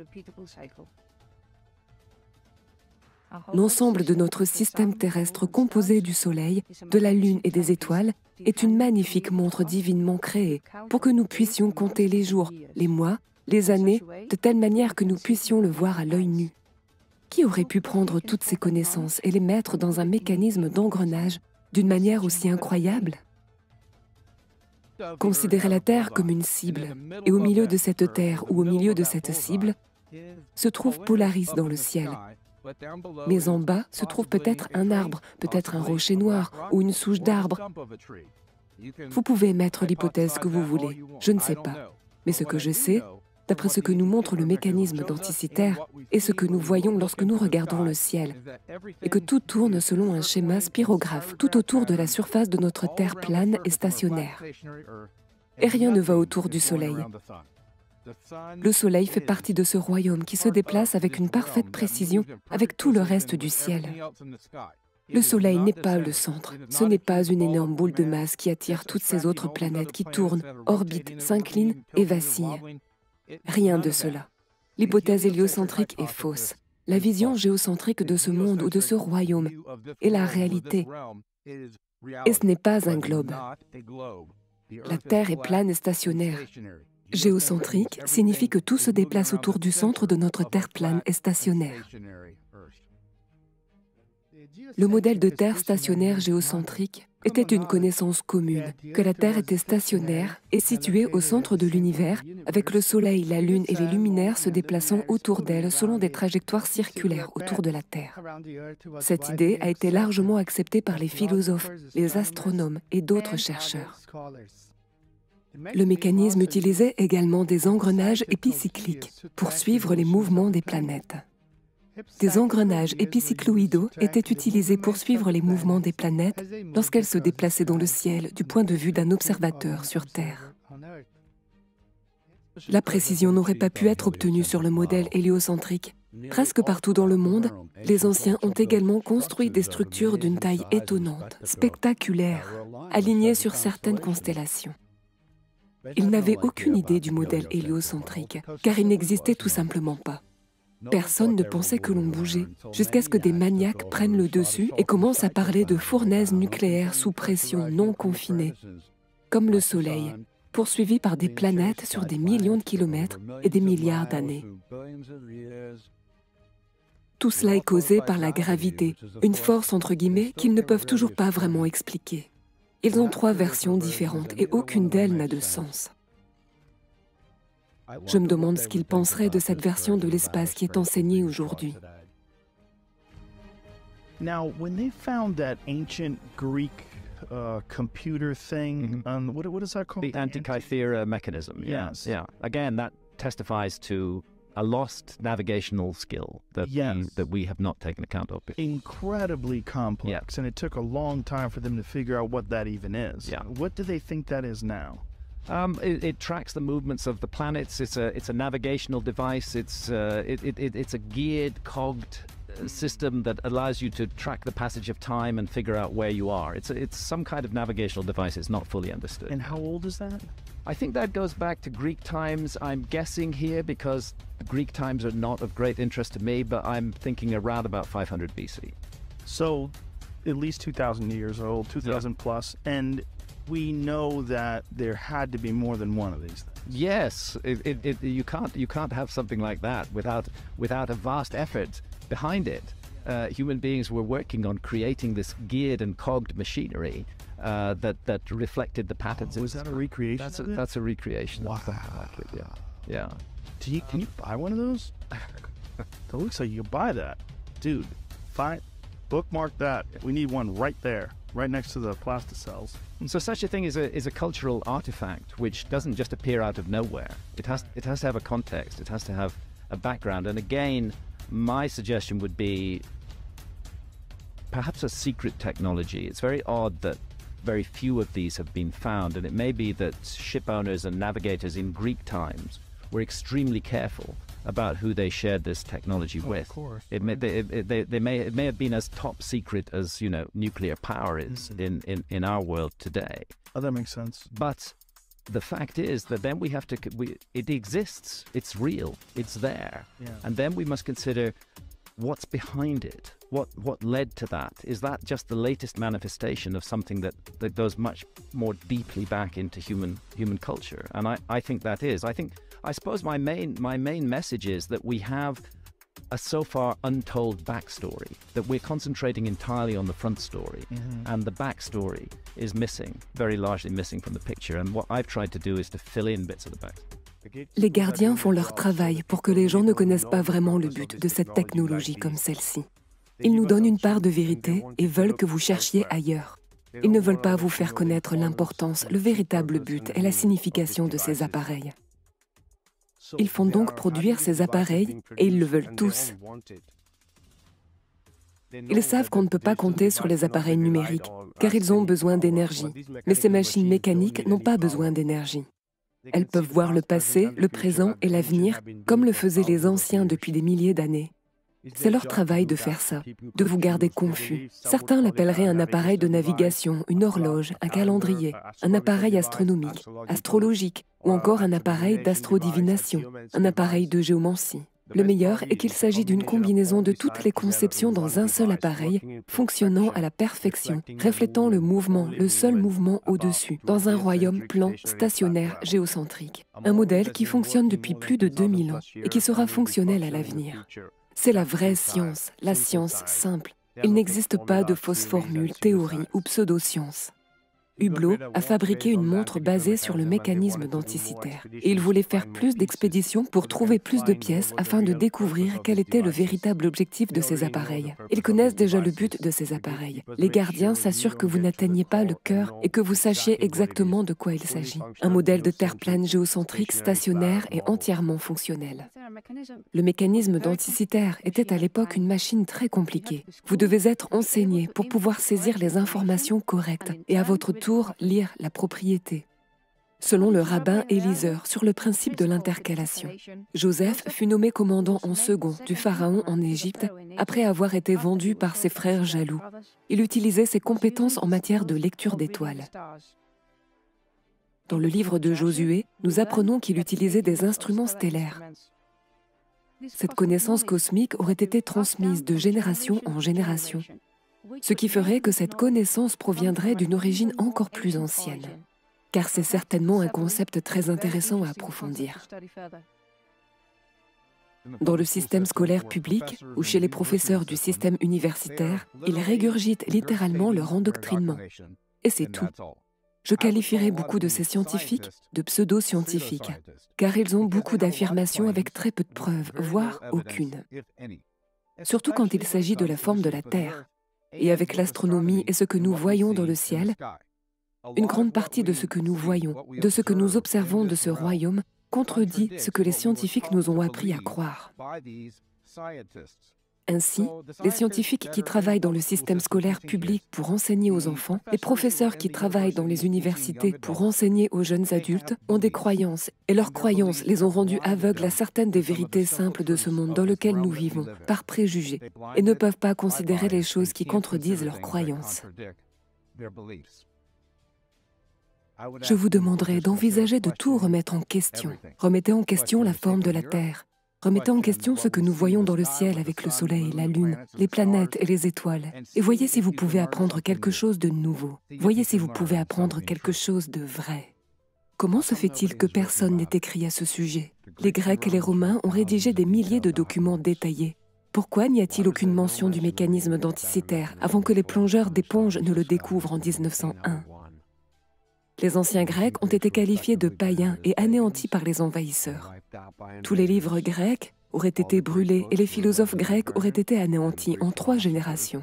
L'ensemble de notre système terrestre composé du Soleil, de la Lune et des étoiles est une magnifique montre divinement créée pour que nous puissions compter les jours, les mois, les années, de telle manière que nous puissions le voir à l'œil nu. Qui aurait pu prendre toutes ces connaissances et les mettre dans un mécanisme d'engrenage d'une manière aussi incroyable? Considérez la Terre comme une cible, et au milieu de cette Terre ou au milieu de cette cible se trouve Polaris dans le ciel. Mais en bas se trouve peut-être un arbre, peut-être un rocher noir ou une souche d'arbre. Vous pouvez émettre l'hypothèse que vous voulez, je ne sais pas. Mais ce que je sais, d'après ce que nous montre le mécanisme denticitaire, et ce que nous voyons lorsque nous regardons le ciel, est que tout tourne selon un schéma spirographe tout autour de la surface de notre Terre plane et stationnaire. Et rien ne va autour du Soleil. Le Soleil fait partie de ce royaume qui se déplace avec une parfaite précision avec tout le reste du ciel. Le Soleil n'est pas le centre, ce n'est pas une énorme boule de masse qui attire toutes ces autres planètes qui tournent, orbitent, s'inclinent et vacillent. Rien de cela. L'hypothèse héliocentrique est fausse. La vision géocentrique de ce monde ou de ce royaume est la réalité. Et ce n'est pas un globe. La Terre est plane et stationnaire. Géocentrique signifie que tout se déplace autour du centre de notre Terre plane et stationnaire. Le modèle de Terre stationnaire géocentrique était une connaissance commune, que la Terre était stationnaire et située au centre de l'univers, avec le Soleil, la Lune et les luminaires se déplaçant autour d'elle selon des trajectoires circulaires autour de la Terre. Cette idée a été largement acceptée par les philosophes, les astronomes et d'autres chercheurs. Le mécanisme utilisait également des engrenages épicycliques pour suivre les mouvements des planètes. Des engrenages épicycloïdaux étaient utilisés pour suivre les mouvements des planètes lorsqu'elles se déplaçaient dans le ciel du point de vue d'un observateur sur Terre. La précision n'aurait pas pu être obtenue sur le modèle héliocentrique. Presque partout dans le monde, les anciens ont également construit des structures d'une taille étonnante, spectaculaire, alignées sur certaines constellations. Ils n'avaient aucune idée du modèle héliocentrique, car il n'existait tout simplement pas. Personne ne pensait que l'on bougeait, jusqu'à ce que des maniaques prennent le dessus et commencent à parler de fournaises nucléaires sous pression non confinées, comme le Soleil, poursuivies par des planètes sur des millions de kilomètres et des milliards d'années. Tout cela est causé par la gravité, une force entre guillemets qu'ils ne peuvent toujours pas vraiment expliquer. Ils ont trois versions différentes et aucune d'elles n'a de sens. Je me demande ce qu'ils penseraient de cette version de l'espace qui est enseignée aujourd'hui. Now, when they found that ancient Greek uh, computer thing, Mhm. um, what, what is that called? The Antikythera mechanism. Yeah. Yes. Yeah. Again, that testifies to a lost navigational skill that Yes. we, that we have not taken account of. Incredibly complex, and it took a long time for them to figure out what that even is. Yeah. What do they think that is now? Um, it, it tracks the movements of the planets. It's a it's a navigational device. It's uh, it, it, it it's a geared, cogged uh, system that allows you to track the passage of time and figure out where you are. It's a, it's some kind of navigational device. It's not fully understood. And how old is that? I think that goes back to Greek times. I'm guessing here because Greek times are not of great interest to me, but I'm thinking around about five hundred B C. So, at least two thousand years old, two thousand plus, and we know that there had to be more than one of these things. Yes, it, it, it, you can't you can't have something like that without without a vast effort behind it. Uh, human beings were working on creating this geared and cogged machinery uh, that that reflected the patterns. Oh, in was that a recreation? That's a, of it? that's a recreation. Wow. Of something like it, yeah, yeah. Do you, can you buy one of those? It looks like you can buy that. Dude, fine. Bookmark that. We need one right there, right next to the plasticells. So such a thing is a is a cultural artifact which doesn't just appear out of nowhere. It has it has to have a context. It has to have a background. And again, my suggestion would be perhaps a secret technology. It's very odd that very few of these have been found, and it may be that ship owners and navigators in Greek times were extremely careful about who they shared this technology Oh, with. of course, It may right. they, it, they, they may it may have been as top secret as, you know, nuclear power is Mhm. in, in in our world today. Oh, that makes sense. But the fact is that then we have to c- we, it exists. It's real. It's there. Yeah. And then we must consider what's behind it. What what led to that? Is that just the latest manifestation of something that, that goes much more deeply back into human human culture? And I, I think that is. I think I suppose my main my main message is that we have a so far untold backstory that we're concentrating entirely on the front story, mm-hmm. and the backstory is missing, very largely missing from the picture. And what I've tried to do is to fill in bits of the back. Les gardiens font leur travail pour que les gens ne connaissent pas vraiment le but de cette technologie comme celle-ci. Ils nous donnent une part de vérité et veulent que vous cherchiez ailleurs. Ils ne veulent pas vous faire connaître l'importance, le véritable but et la signification de ces appareils. Ils font donc produire ces appareils et ils le veulent tous. Ils savent qu'on ne peut pas compter sur les appareils numériques car ils ont besoin d'énergie. Mais ces machines mécaniques n'ont pas besoin d'énergie. Elles peuvent voir le passé, le présent et l'avenir comme le faisaient les anciens depuis des milliers d'années. C'est leur travail de faire ça, de vous garder confus. Certains l'appelleraient un appareil de navigation, une horloge, un calendrier, un appareil astronomique, astrologique, ou encore un appareil d'astrodivination, un appareil de géomancie. Le meilleur est qu'il s'agit d'une combinaison de toutes les conceptions dans un seul appareil, fonctionnant à la perfection, reflétant le mouvement, le seul mouvement au-dessus, dans un royaume plan, stationnaire, géocentrique. Un modèle qui fonctionne depuis plus de deux mille ans et qui sera fonctionnel à l'avenir. C'est la vraie science, la science simple. Il n'existe pas de fausses formules, théories ou pseudo-sciences. Hublot a fabriqué une montre basée sur le mécanisme d'Anticythère. Et il voulait faire plus d'expéditions pour trouver plus de pièces afin de découvrir quel était le véritable objectif de ces appareils. Ils connaissent déjà le but de ces appareils. Les gardiens s'assurent que vous n'atteigniez pas le cœur et que vous sachiez exactement de quoi il s'agit. Un modèle de terre plane géocentrique, stationnaire et entièrement fonctionnel. Le mécanisme d'Anticythère était à l'époque une machine très compliquée. Vous devez être enseigné pour pouvoir saisir les informations correctes et à votre tour lire la propriété. Selon le rabbin Éliseur sur le principe de l'intercalation, Joseph fut nommé commandant en second du pharaon en Égypte après avoir été vendu par ses frères jaloux. Il utilisait ses compétences en matière de lecture d'étoiles. Dans le livre de Josué, nous apprenons qu'il utilisait des instruments stellaires. Cette connaissance cosmique aurait été transmise de génération en génération, ce qui ferait que cette connaissance proviendrait d'une origine encore plus ancienne, car c'est certainement un concept très intéressant à approfondir. Dans le système scolaire public ou chez les professeurs du système universitaire, ils régurgitent littéralement leur endoctrinement. Et c'est tout. Je qualifierais beaucoup de ces scientifiques de pseudo-scientifiques, car ils ont beaucoup d'affirmations avec très peu de preuves, voire aucune. Surtout quand il s'agit de la forme de la Terre. Et avec l'astronomie et ce que nous voyons dans le ciel, une grande partie de ce que nous voyons, de ce que nous observons de ce royaume, contredit ce que les scientifiques nous ont appris à croire. Ainsi, les scientifiques qui travaillent dans le système scolaire public pour enseigner aux enfants, les professeurs qui travaillent dans les universités pour enseigner aux jeunes adultes, ont des croyances, et leurs croyances les ont rendus aveugles à certaines des vérités simples de ce monde dans lequel nous vivons, par préjugés, et ne peuvent pas considérer les choses qui contredisent leurs croyances. Je vous demanderai d'envisager de tout remettre en question. Remettez en question la forme de la Terre. Remettez en question ce que nous voyons dans le ciel avec le soleil, la lune, les planètes et les étoiles. Et voyez si vous pouvez apprendre quelque chose de nouveau. Voyez si vous pouvez apprendre quelque chose de vrai. Comment se fait-il que personne n'ait écrit à ce sujet? Les Grecs et les Romains ont rédigé des milliers de documents détaillés. Pourquoi n'y a-t-il aucune mention du mécanisme d'Anticythère avant que les plongeurs d'éponge ne le découvrent en mille neuf cent un? Les anciens Grecs ont été qualifiés de païens et anéantis par les envahisseurs. Tous les livres grecs auraient été brûlés et les philosophes grecs auraient été anéantis en trois générations.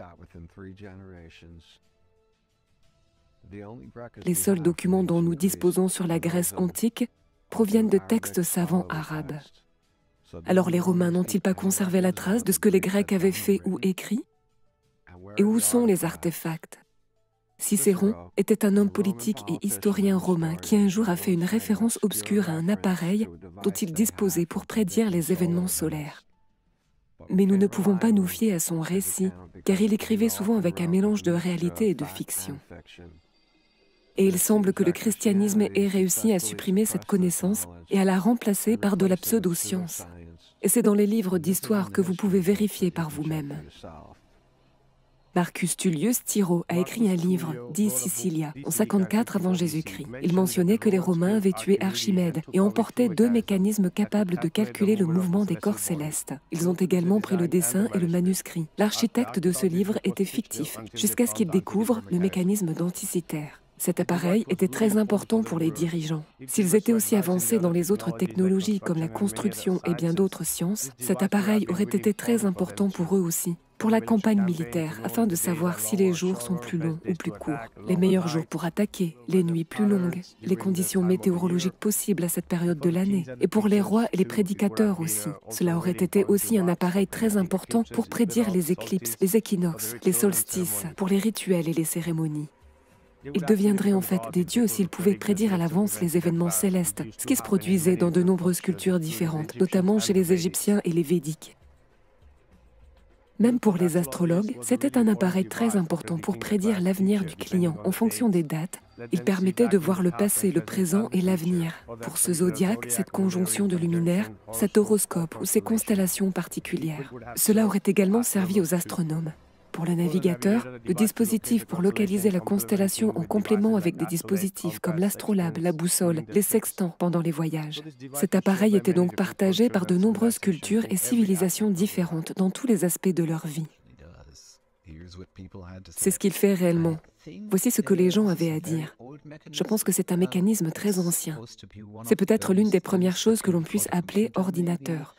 Les seuls documents dont nous disposons sur la Grèce antique proviennent de textes savants arabes. Alors les Romains n'ont-ils pas conservé la trace de ce que les Grecs avaient fait ou écrit? Et où sont les artefacts? Cicéron était un homme politique et historien romain qui un jour a fait une référence obscure à un appareil dont il disposait pour prédire les événements solaires. Mais nous ne pouvons pas nous fier à son récit, car il écrivait souvent avec un mélange de réalité et de fiction. Et il semble que le christianisme ait réussi à supprimer cette connaissance et à la remplacer par de la pseudo-science. Et c'est dans les livres d'histoire que vous pouvez vérifier par vous-même. Marcus Tullius Tiro a écrit un livre, dit Sicilia, en cinquante-quatre avant Jésus-Christ. Il mentionnait que les Romains avaient tué Archimède et emporté deux mécanismes capables de calculer le mouvement des corps célestes. Ils ont également pris le dessin et le manuscrit. L'architecte de ce livre était fictif, jusqu'à ce qu'il découvre le mécanisme d'Anticythère. Cet appareil était très important pour les dirigeants. S'ils étaient aussi avancés dans les autres technologies comme la construction et bien d'autres sciences, cet appareil aurait été très important pour eux aussi. Pour la campagne militaire, afin de savoir si les jours sont plus longs ou plus courts, les meilleurs jours pour attaquer, les nuits plus longues, les conditions météorologiques possibles à cette période de l'année, et pour les rois et les prédicateurs aussi. Cela aurait été aussi un appareil très important pour prédire les éclipses, les équinoxes, les solstices, pour les rituels et les cérémonies. Ils deviendraient en fait des dieux s'ils pouvaient prédire à l'avance les événements célestes, ce qui se produisait dans de nombreuses cultures différentes, notamment chez les Égyptiens et les Védiques. Même pour les astrologues, c'était un appareil très important pour prédire l'avenir du client en fonction des dates. Il permettait de voir le passé, le présent et l'avenir. Pour ce zodiaque, cette conjonction de luminaires, cet horoscope ou ces constellations particulières. Cela aurait également servi aux astronomes. Pour le navigateur, le dispositif pour localiser la constellation en complément avec des dispositifs comme l'astrolabe, la boussole, les sextants pendant les voyages. Cet appareil était donc partagé par de nombreuses cultures et civilisations différentes dans tous les aspects de leur vie. C'est ce qu'il fait réellement. Voici ce que les gens avaient à dire. Je pense que c'est un mécanisme très ancien. C'est peut-être l'une des premières choses que l'on puisse appeler ordinateur.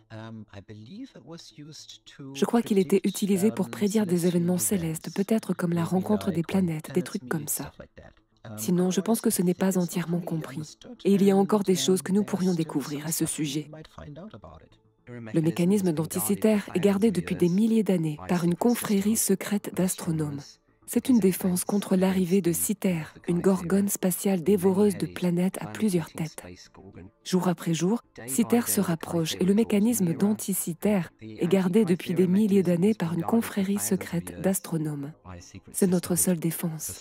Je crois qu'il était utilisé pour prédire des événements célestes, peut-être comme la rencontre des planètes, des trucs comme ça. Sinon, je pense que ce n'est pas entièrement compris. Et il y a encore des choses que nous pourrions découvrir à ce sujet. Le mécanisme d'Anticythère est gardé depuis des milliers d'années par une confrérie secrète d'astronomes. C'est une défense contre l'arrivée de Cythère, une gorgone spatiale dévoreuse de planètes à plusieurs têtes. Jour après jour, Cythère se rapproche et le mécanisme d'Anticythère est gardé depuis des milliers d'années par une confrérie secrète d'astronomes. C'est notre seule défense.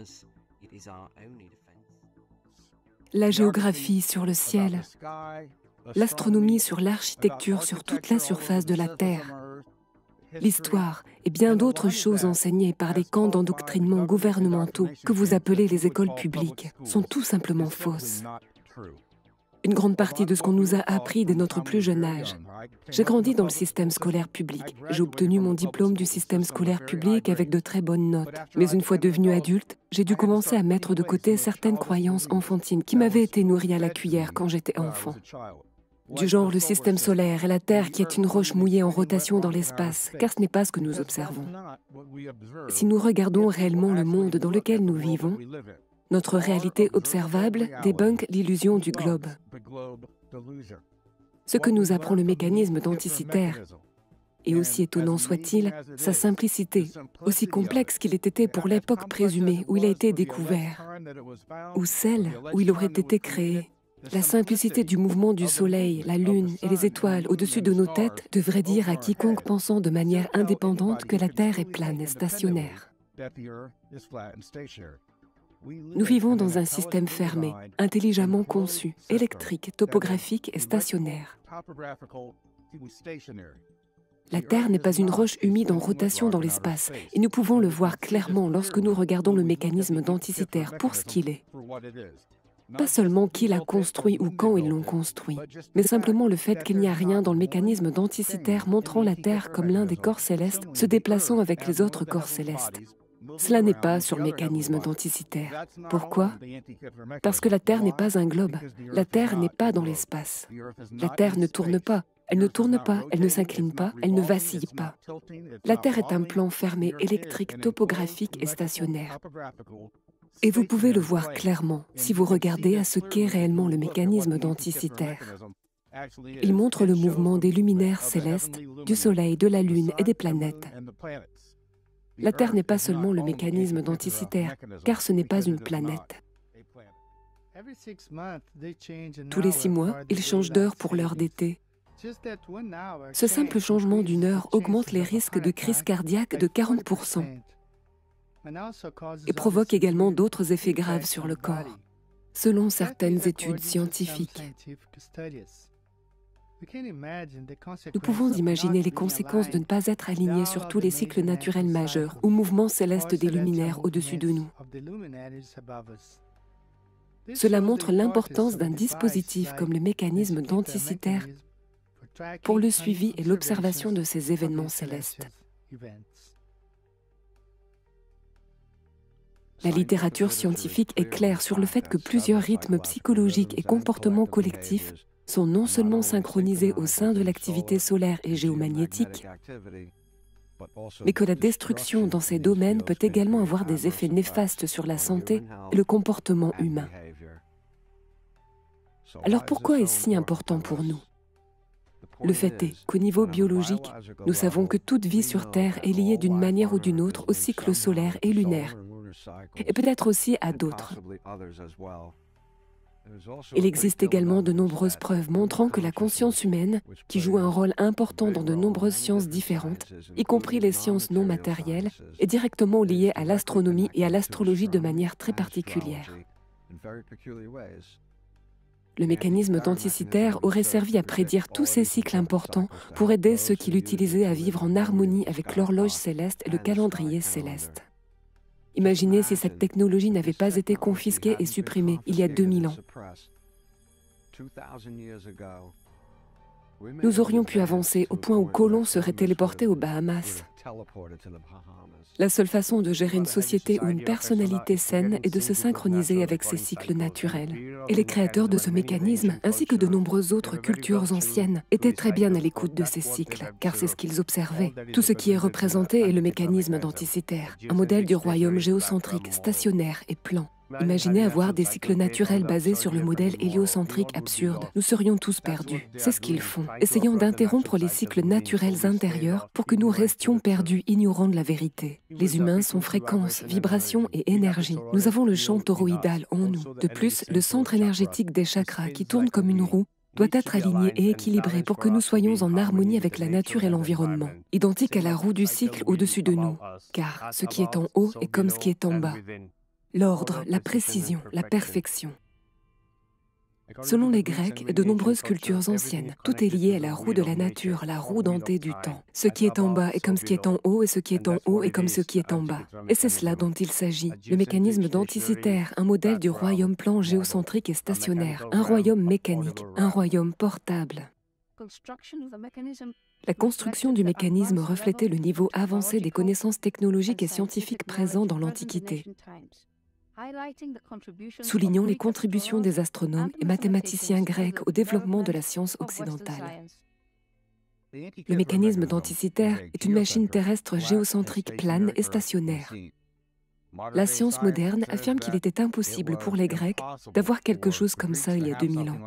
La géographie sur le ciel, l'astronomie sur l'architecture sur toute la surface de la Terre, l'histoire et bien d'autres choses enseignées par les camps d'endoctrinement gouvernementaux que vous appelez les écoles publiques sont tout simplement fausses. Une grande partie de ce qu'on nous a appris dès notre plus jeune âge. J'ai grandi dans le système scolaire public. J'ai obtenu mon diplôme du système scolaire public avec de très bonnes notes. Mais une fois devenu adulte, j'ai dû commencer à mettre de côté certaines croyances enfantines qui m'avaient été nourries à la cuillère quand j'étais enfant. Du genre le système solaire et la Terre qui est une roche mouillée en rotation dans l'espace, car ce n'est pas ce que nous observons. Si nous regardons réellement le monde dans lequel nous vivons, notre réalité observable débunk l'illusion du globe. Ce que nous apprend le mécanisme d'Anticythère, et aussi étonnant soit-il, sa simplicité, aussi complexe qu'il ait été pour l'époque présumée où il a été découvert, ou celle où il aurait été créé. La simplicité du mouvement du Soleil, la Lune et les étoiles au-dessus de nos têtes devrait dire à quiconque pensant de manière indépendante que la Terre est plane et stationnaire. Nous vivons dans un système fermé, intelligemment conçu, électrique, topographique et stationnaire. La Terre n'est pas une roche humide en rotation dans l'espace, et nous pouvons le voir clairement lorsque nous regardons le mécanisme d'Anticythère pour ce qu'il est. Pas seulement qui l'a construit ou quand ils l'ont construit, mais simplement le fait qu'il n'y a rien dans le mécanisme d'Anticythère montrant la Terre comme l'un des corps célestes se déplaçant avec les autres corps célestes. Cela n'est pas sur le mécanisme d'Anticythère. Pourquoi? Parce que la Terre n'est pas un globe. La Terre n'est pas dans l'espace. La Terre ne tourne pas. Elle ne tourne pas, elle ne s'incline pas, elle ne vacille pas. La Terre est un plan fermé, électrique, topographique et stationnaire. Et vous pouvez le voir clairement si vous regardez à ce qu'est réellement le mécanisme d'Anticythère. Il montre le mouvement des luminaires célestes, du Soleil, de la Lune et des planètes. La Terre n'est pas seulement le mécanisme d'Anticythère, car ce n'est pas une planète. Tous les six mois, ils changent d'heure pour l'heure d'été. Ce simple changement d'une heure augmente les risques de crise cardiaque de quarante pour cent et provoque également d'autres effets graves sur le corps, selon certaines études scientifiques. Nous pouvons imaginer les conséquences de ne pas être alignés sur tous les cycles naturels majeurs ou mouvements célestes des luminaires au-dessus de nous. Cela montre l'importance d'un dispositif comme le mécanisme d'Anticythère pour le suivi et l'observation de ces événements célestes. La littérature scientifique est claire sur le fait que plusieurs rythmes psychologiques et comportements collectifs sont non seulement synchronisés au sein de l'activité solaire et géomagnétique, mais que la destruction dans ces domaines peut également avoir des effets néfastes sur la santé et le comportement humain. Alors pourquoi est-ce si important pour nous? Le fait est qu'au niveau biologique, nous savons que toute vie sur Terre est liée d'une manière ou d'une autre au cycle solaire et lunaire, et peut-être aussi à d'autres. Il existe également de nombreuses preuves montrant que la conscience humaine, qui joue un rôle important dans de nombreuses sciences différentes, y compris les sciences non matérielles, est directement liée à l'astronomie et à l'astrologie de manière très particulière. Le mécanisme d'Anticythère aurait servi à prédire tous ces cycles importants pour aider ceux qui l'utilisaient à vivre en harmonie avec l'horloge céleste et le calendrier céleste. Imaginez si cette technologie n'avait pas été confisquée et supprimée il y a deux mille ans. Nous aurions pu avancer au point où Colomb serait téléporté aux Bahamas. La seule façon de gérer une société ou une personnalité saine est de se synchroniser avec ses cycles naturels. Et les créateurs de ce mécanisme, ainsi que de nombreuses autres cultures anciennes, étaient très bien à l'écoute de ces cycles, car c'est ce qu'ils observaient. Tout ce qui est représenté est le mécanisme d'Anticythère, un modèle du royaume géocentrique, stationnaire et plan. Imaginez avoir des cycles naturels basés sur le modèle héliocentrique absurde. Nous serions tous perdus. C'est ce qu'ils font, essayant d'interrompre les cycles naturels intérieurs pour que nous restions perdus, ignorant de la vérité. Les humains sont fréquences, vibrations et énergie. Nous avons le champ toroïdal en nous. De plus, le centre énergétique des chakras, qui tourne comme une roue, doit être aligné et équilibré pour que nous soyons en harmonie avec la nature et l'environnement, identique à la roue du cycle au-dessus de nous, car ce qui est en haut est comme ce qui est en bas. L'ordre, la précision, la perfection. Selon les Grecs et de nombreuses cultures anciennes, tout est lié à la roue de la nature, la roue dentée du temps. Ce qui est en bas est comme ce qui est en haut, et ce qui est en haut est comme ce qui est en bas. Et c'est cela dont il s'agit. Le mécanisme d'Anticythère, un modèle du royaume plan géocentrique et stationnaire, un royaume mécanique, un royaume portable. La construction du mécanisme reflétait le niveau avancé des connaissances technologiques et scientifiques présents dans l'Antiquité, soulignant les contributions des astronomes et mathématiciens grecs au développement de la science occidentale. Le mécanisme d'Anticythère est une machine terrestre géocentrique plane et stationnaire. La science moderne affirme qu'il était impossible pour les Grecs d'avoir quelque chose comme ça il y a deux mille ans.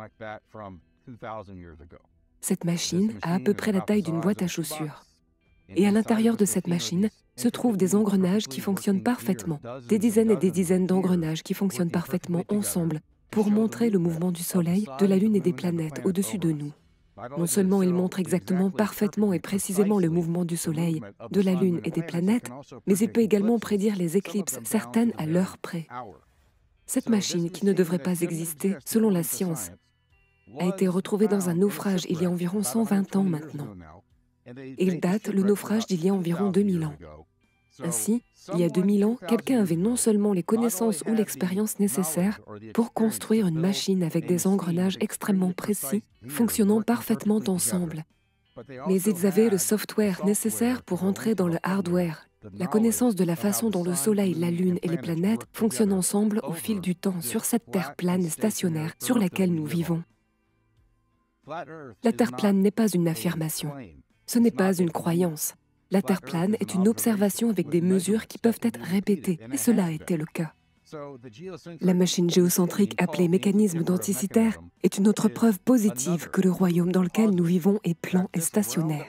Cette machine a à peu près la taille d'une boîte à chaussures. Et à l'intérieur de cette machine se trouvent des engrenages qui fonctionnent parfaitement, des dizaines et des dizaines d'engrenages qui fonctionnent parfaitement ensemble pour montrer le mouvement du Soleil, de la Lune et des planètes au-dessus de nous. Non seulement il montre exactement parfaitement et précisément le mouvement du Soleil, de la Lune et des planètes, mais il peut également prédire les éclipses, certaines à l'heure près. Cette machine, qui ne devrait pas exister, selon la science, a été retrouvée dans un naufrage il y a environ cent vingt ans maintenant. Et il date le naufrage d'il y a environ deux mille ans. Ainsi, il y a deux mille ans, quelqu'un avait non seulement les connaissances ou l'expérience nécessaires pour construire une machine avec des engrenages extrêmement précis, fonctionnant parfaitement ensemble, mais ils avaient le software nécessaire pour entrer dans le hardware, la connaissance de la façon dont le Soleil, la Lune et les planètes fonctionnent ensemble au fil du temps sur cette Terre plane et stationnaire sur laquelle nous vivons. La Terre plane n'est pas une affirmation. Ce n'est pas une croyance. La Terre plane est une observation avec des mesures qui peuvent être répétées, et cela a été le cas. La machine géocentrique appelée mécanisme d'Anticythère est une autre preuve positive que le royaume dans lequel nous vivons est plan et stationnaire.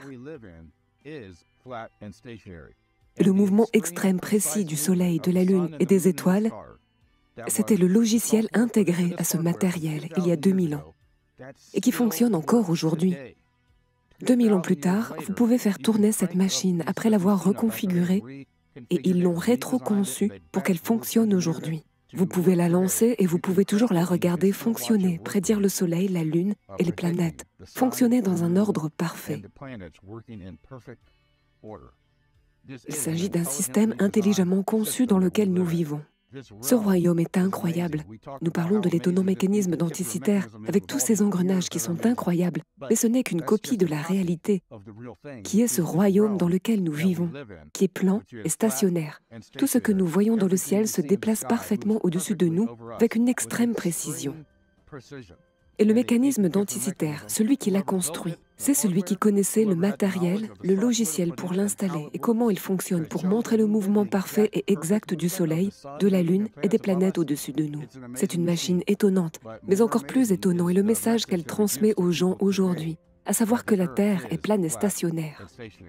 Le mouvement extrême précis du Soleil, de la Lune et des étoiles, c'était le logiciel intégré à ce matériel il y a deux mille ans, et qui fonctionne encore aujourd'hui. deux mille ans plus tard, vous pouvez faire tourner cette machine après l'avoir reconfigurée et ils l'ont rétro-conçue pour qu'elle fonctionne aujourd'hui. Vous pouvez la lancer et vous pouvez toujours la regarder fonctionner, prédire le Soleil, la Lune et les planètes, fonctionner dans un ordre parfait. Il s'agit d'un système intelligemment conçu dans lequel nous vivons. Ce royaume est incroyable. Nous parlons de l'étonnant mécanisme d'Anticythère, avec tous ces engrenages qui sont incroyables, mais ce n'est qu'une copie de la réalité, qui est ce royaume dans lequel nous vivons, qui est plan et stationnaire. Tout ce que nous voyons dans le ciel se déplace parfaitement au-dessus de nous, avec une extrême précision. Et le mécanisme d'Anticythère, celui qui l'a construit, c'est celui qui connaissait le matériel, le logiciel pour l'installer et comment il fonctionne pour montrer le mouvement parfait et exact du Soleil, de la Lune et des planètes au-dessus de nous. C'est une machine étonnante, mais encore plus étonnant est le message qu'elle transmet aux gens aujourd'hui, à savoir que la Terre est plane et stationnaire.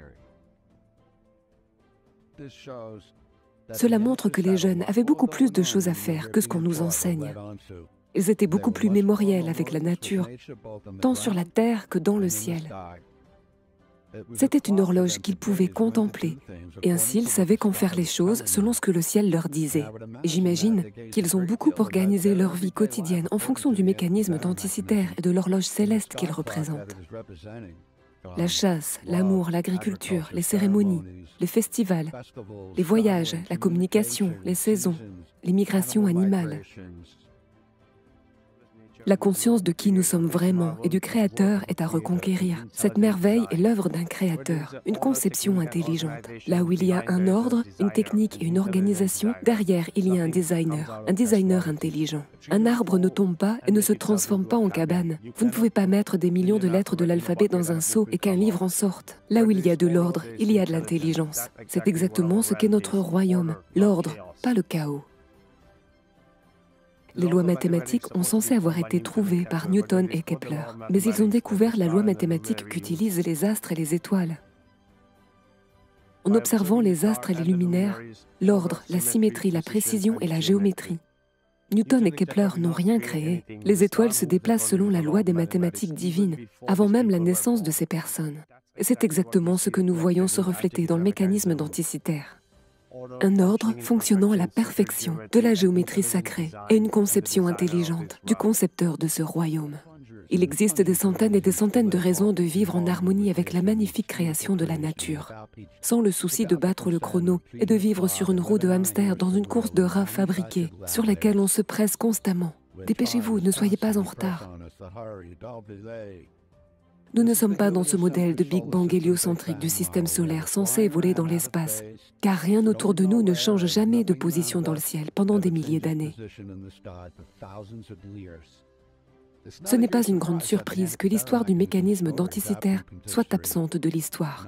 Cela montre que les jeunes avaient beaucoup plus de choses à faire que ce qu'on nous enseigne. Ils étaient beaucoup plus mémoriels avec la nature, tant sur la terre que dans le ciel. C'était une horloge qu'ils pouvaient contempler, et ainsi ils savaient qu'en faire les choses selon ce que le ciel leur disait. Et j'imagine qu'ils ont beaucoup organisé leur vie quotidienne en fonction du mécanisme d'Anticythère et de l'horloge céleste qu'il représente. La chasse, l'amour, l'agriculture, les cérémonies, les festivals, les voyages, la communication, les saisons, les migrations animales. La conscience de qui nous sommes vraiment et du Créateur est à reconquérir. Cette merveille est l'œuvre d'un Créateur, une conception intelligente. Là où il y a un ordre, une technique et une organisation, derrière il y a un designer, un designer intelligent. Un arbre ne tombe pas et ne se transforme pas en cabane. Vous ne pouvez pas mettre des millions de lettres de l'alphabet dans un seau et qu'un livre en sorte. Là où il y a de l'ordre, il y a de l'intelligence. C'est exactement ce qu'est notre royaume. L'ordre, pas le chaos. Les lois mathématiques ont censé avoir été trouvées par Newton et Kepler, mais ils ont découvert la loi mathématique qu'utilisent les astres et les étoiles. En observant les astres et les luminaires, l'ordre, la symétrie, la précision et la géométrie. Newton et Kepler n'ont rien créé. Les étoiles se déplacent selon la loi des mathématiques divines, avant même la naissance de ces personnes. Et c'est exactement ce que nous voyons se refléter dans le mécanisme d'Anticythère. Un ordre fonctionnant à la perfection de la géométrie sacrée et une conception intelligente du concepteur de ce royaume. Il existe des centaines et des centaines de raisons de vivre en harmonie avec la magnifique création de la nature, sans le souci de battre le chrono et de vivre sur une roue de hamster dans une course de rats fabriquée, sur laquelle on se presse constamment. Dépêchez-vous, ne soyez pas en retard. Nous ne sommes pas dans ce modèle de Big Bang héliocentrique du système solaire censé voler dans l'espace, car rien autour de nous ne change jamais de position dans le ciel pendant des milliers d'années. Ce n'est pas une grande surprise que l'histoire du mécanisme d'Anticythère soit absente de l'histoire.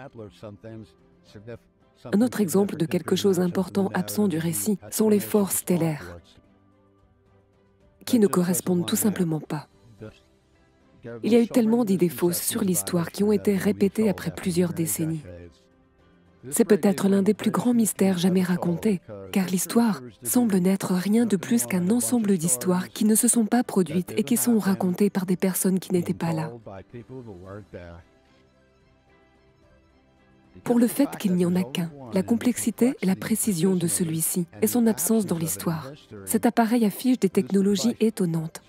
Un autre exemple de quelque chose d'important absent du récit sont les forces stellaires, qui ne correspondent tout simplement pas. Il y a eu tellement d'idées fausses sur l'histoire qui ont été répétées après plusieurs décennies. C'est peut-être l'un des plus grands mystères jamais racontés, car l'histoire semble n'être rien de plus qu'un ensemble d'histoires qui ne se sont pas produites et qui sont racontées par des personnes qui n'étaient pas là. Pour le fait qu'il n'y en a qu'un, la complexité et la précision de celui-ci et son absence dans l'histoire. Cet appareil affiche des technologies étonnantes.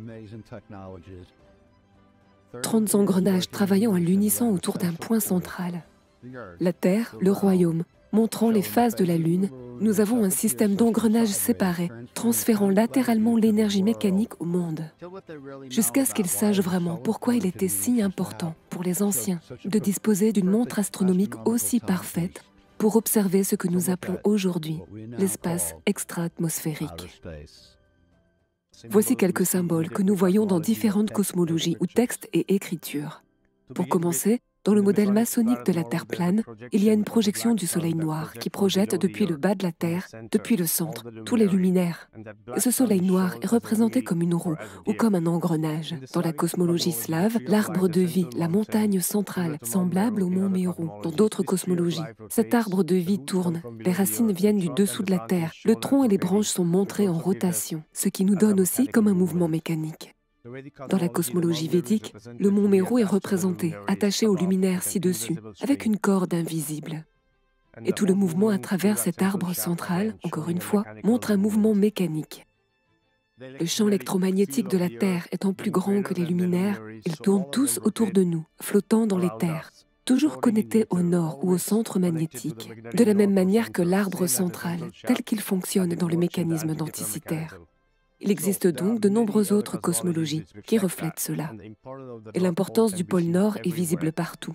trente engrenages travaillant à l'unisson autour d'un point central. La Terre, le royaume, montrant les phases de la Lune, nous avons un système d'engrenages séparés, transférant latéralement l'énergie mécanique au monde, jusqu'à ce qu'ils sachent vraiment pourquoi il était si important pour les anciens de disposer d'une montre astronomique aussi parfaite pour observer ce que nous appelons aujourd'hui l'espace extra-atmosphérique. Voici quelques symboles que nous voyons dans différentes cosmologies ou textes et écritures. Pour commencer, dans le modèle maçonnique de la Terre plane, il y a une projection du Soleil noir qui projette depuis le bas de la Terre, depuis le centre, tous les luminaires. Et ce Soleil noir est représenté comme une roue ou comme un engrenage. Dans la cosmologie slave, l'arbre de vie, la montagne centrale, semblable au mont Méru. Dans d'autres cosmologies, cet arbre de vie tourne, les racines viennent du dessous de la Terre, le tronc et les branches sont montrés en rotation, ce qui nous donne aussi comme un mouvement mécanique. Dans la cosmologie védique, le mont Méru est représenté, attaché au luminaire ci-dessus, avec une corde invisible. Et tout le mouvement à travers cet arbre central, encore une fois, montre un mouvement mécanique. Le champ électromagnétique de la Terre étant plus grand que les luminaires, ils tournent tous autour de nous, flottant dans les terres, toujours connectés au nord ou au centre magnétique, de la même manière que l'arbre central, tel qu'il fonctionne dans le mécanisme denticitaire. Il existe donc de nombreuses autres cosmologies qui reflètent cela. Et l'importance du pôle Nord est visible partout.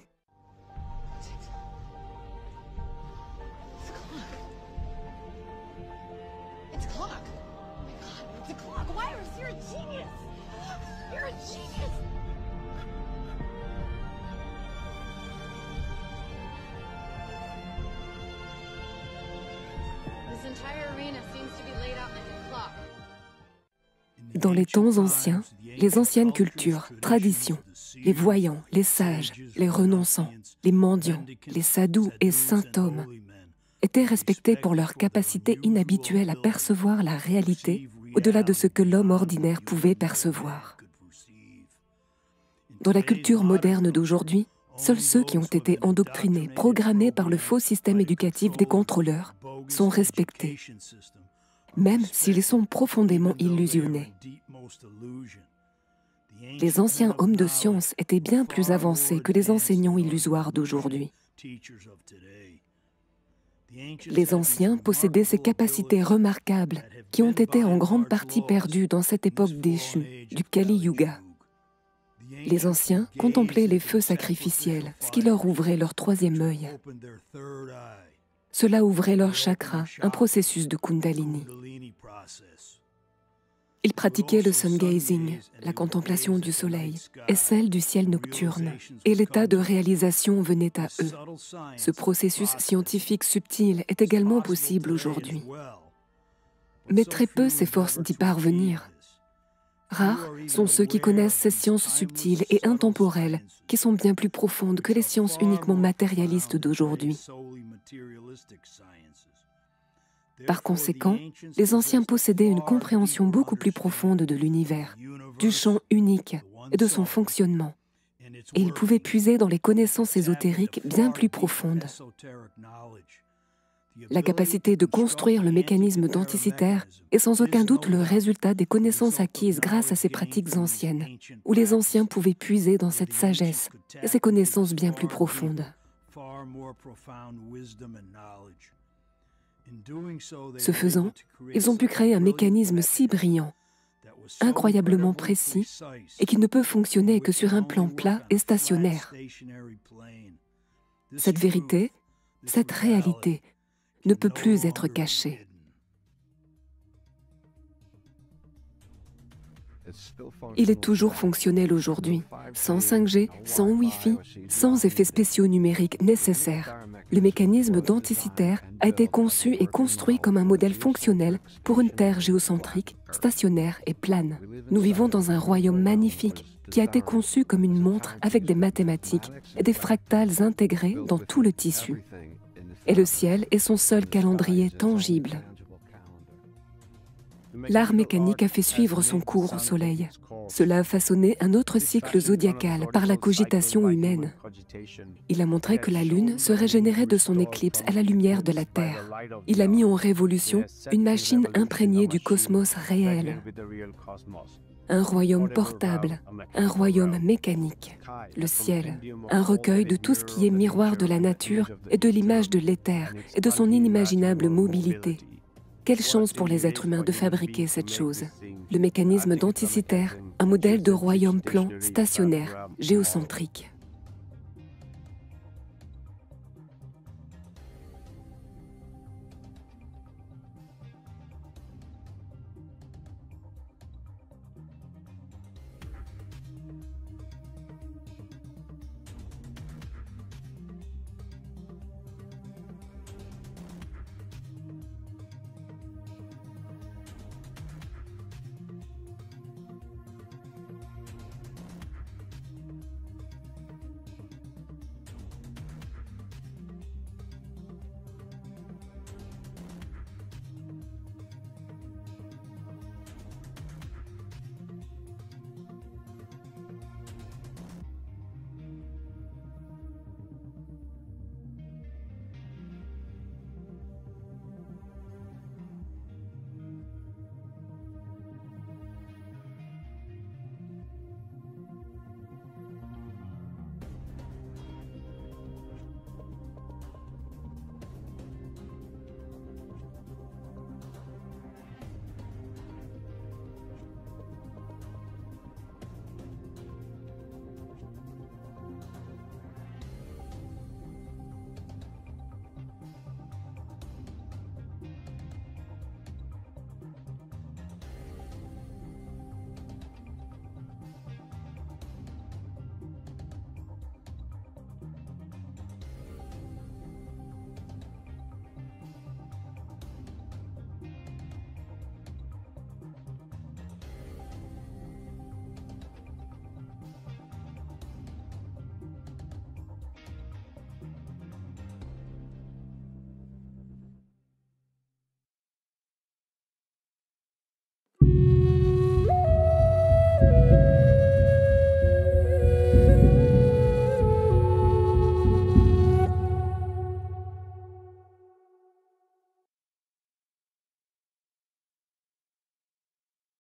Dans les temps anciens, les anciennes cultures, traditions, les voyants, les sages, les renonçants, les mendiants, les sadhus et saints hommes étaient respectés pour leur capacité inhabituelle à percevoir la réalité au-delà de ce que l'homme ordinaire pouvait percevoir. Dans la culture moderne d'aujourd'hui, seuls ceux qui ont été endoctrinés, programmés par le faux système éducatif des contrôleurs, sont respectés, même s'ils sont profondément illusionnés. Les anciens hommes de science étaient bien plus avancés que les enseignants illusoires d'aujourd'hui. Les anciens possédaient ces capacités remarquables qui ont été en grande partie perdues dans cette époque déchue, du Kali Yuga. Les anciens contemplaient les feux sacrificiels, ce qui leur ouvrait leur troisième œil. Cela ouvrait leur chakra, un processus de Kundalini. Ils pratiquaient le sun gazing, la contemplation du soleil, et celle du ciel nocturne, et l'état de réalisation venait à eux. Ce processus scientifique subtil est également possible aujourd'hui. Mais très peu s'efforcent d'y parvenir. Rares sont ceux qui connaissent ces sciences subtiles et intemporelles, qui sont bien plus profondes que les sciences uniquement matérialistes d'aujourd'hui. Par conséquent, les anciens possédaient une compréhension beaucoup plus profonde de l'univers, du champ unique et de son fonctionnement. Et ils pouvaient puiser dans les connaissances ésotériques bien plus profondes. La capacité de construire le mécanisme denticitaire est sans aucun doute le résultat des connaissances acquises grâce à ces pratiques anciennes, où les anciens pouvaient puiser dans cette sagesse et ces connaissances bien plus profondes. Ce faisant, ils ont pu créer un mécanisme si brillant, incroyablement précis, et qui ne peut fonctionner que sur un plan plat et stationnaire. Cette vérité, cette réalité, ne peut plus être cachée. Il est toujours fonctionnel aujourd'hui, sans cinq G, sans Wi-Fi, sans effets spéciaux numériques nécessaires. Le mécanisme denticitaire a été conçu et construit comme un modèle fonctionnel pour une Terre géocentrique, stationnaire et plane. Nous vivons dans un royaume magnifique qui a été conçu comme une montre avec des mathématiques et des fractales intégrés dans tout le tissu. Et le ciel est son seul calendrier tangible. L'art mécanique a fait suivre son cours au Soleil. Cela a façonné un autre cycle zodiacal par la cogitation humaine. Il a montré que la Lune se régénérait de son éclipse à la lumière de la Terre. Il a mis en révolution une machine imprégnée du cosmos réel. Un royaume portable, un royaume mécanique, le ciel, un recueil de tout ce qui est miroir de la nature et de l'image de l'éther et de son inimaginable mobilité. Quelle chance pour les êtres humains de fabriquer cette chose. Le mécanisme denticitaire, un modèle de royaume plan stationnaire, géocentrique.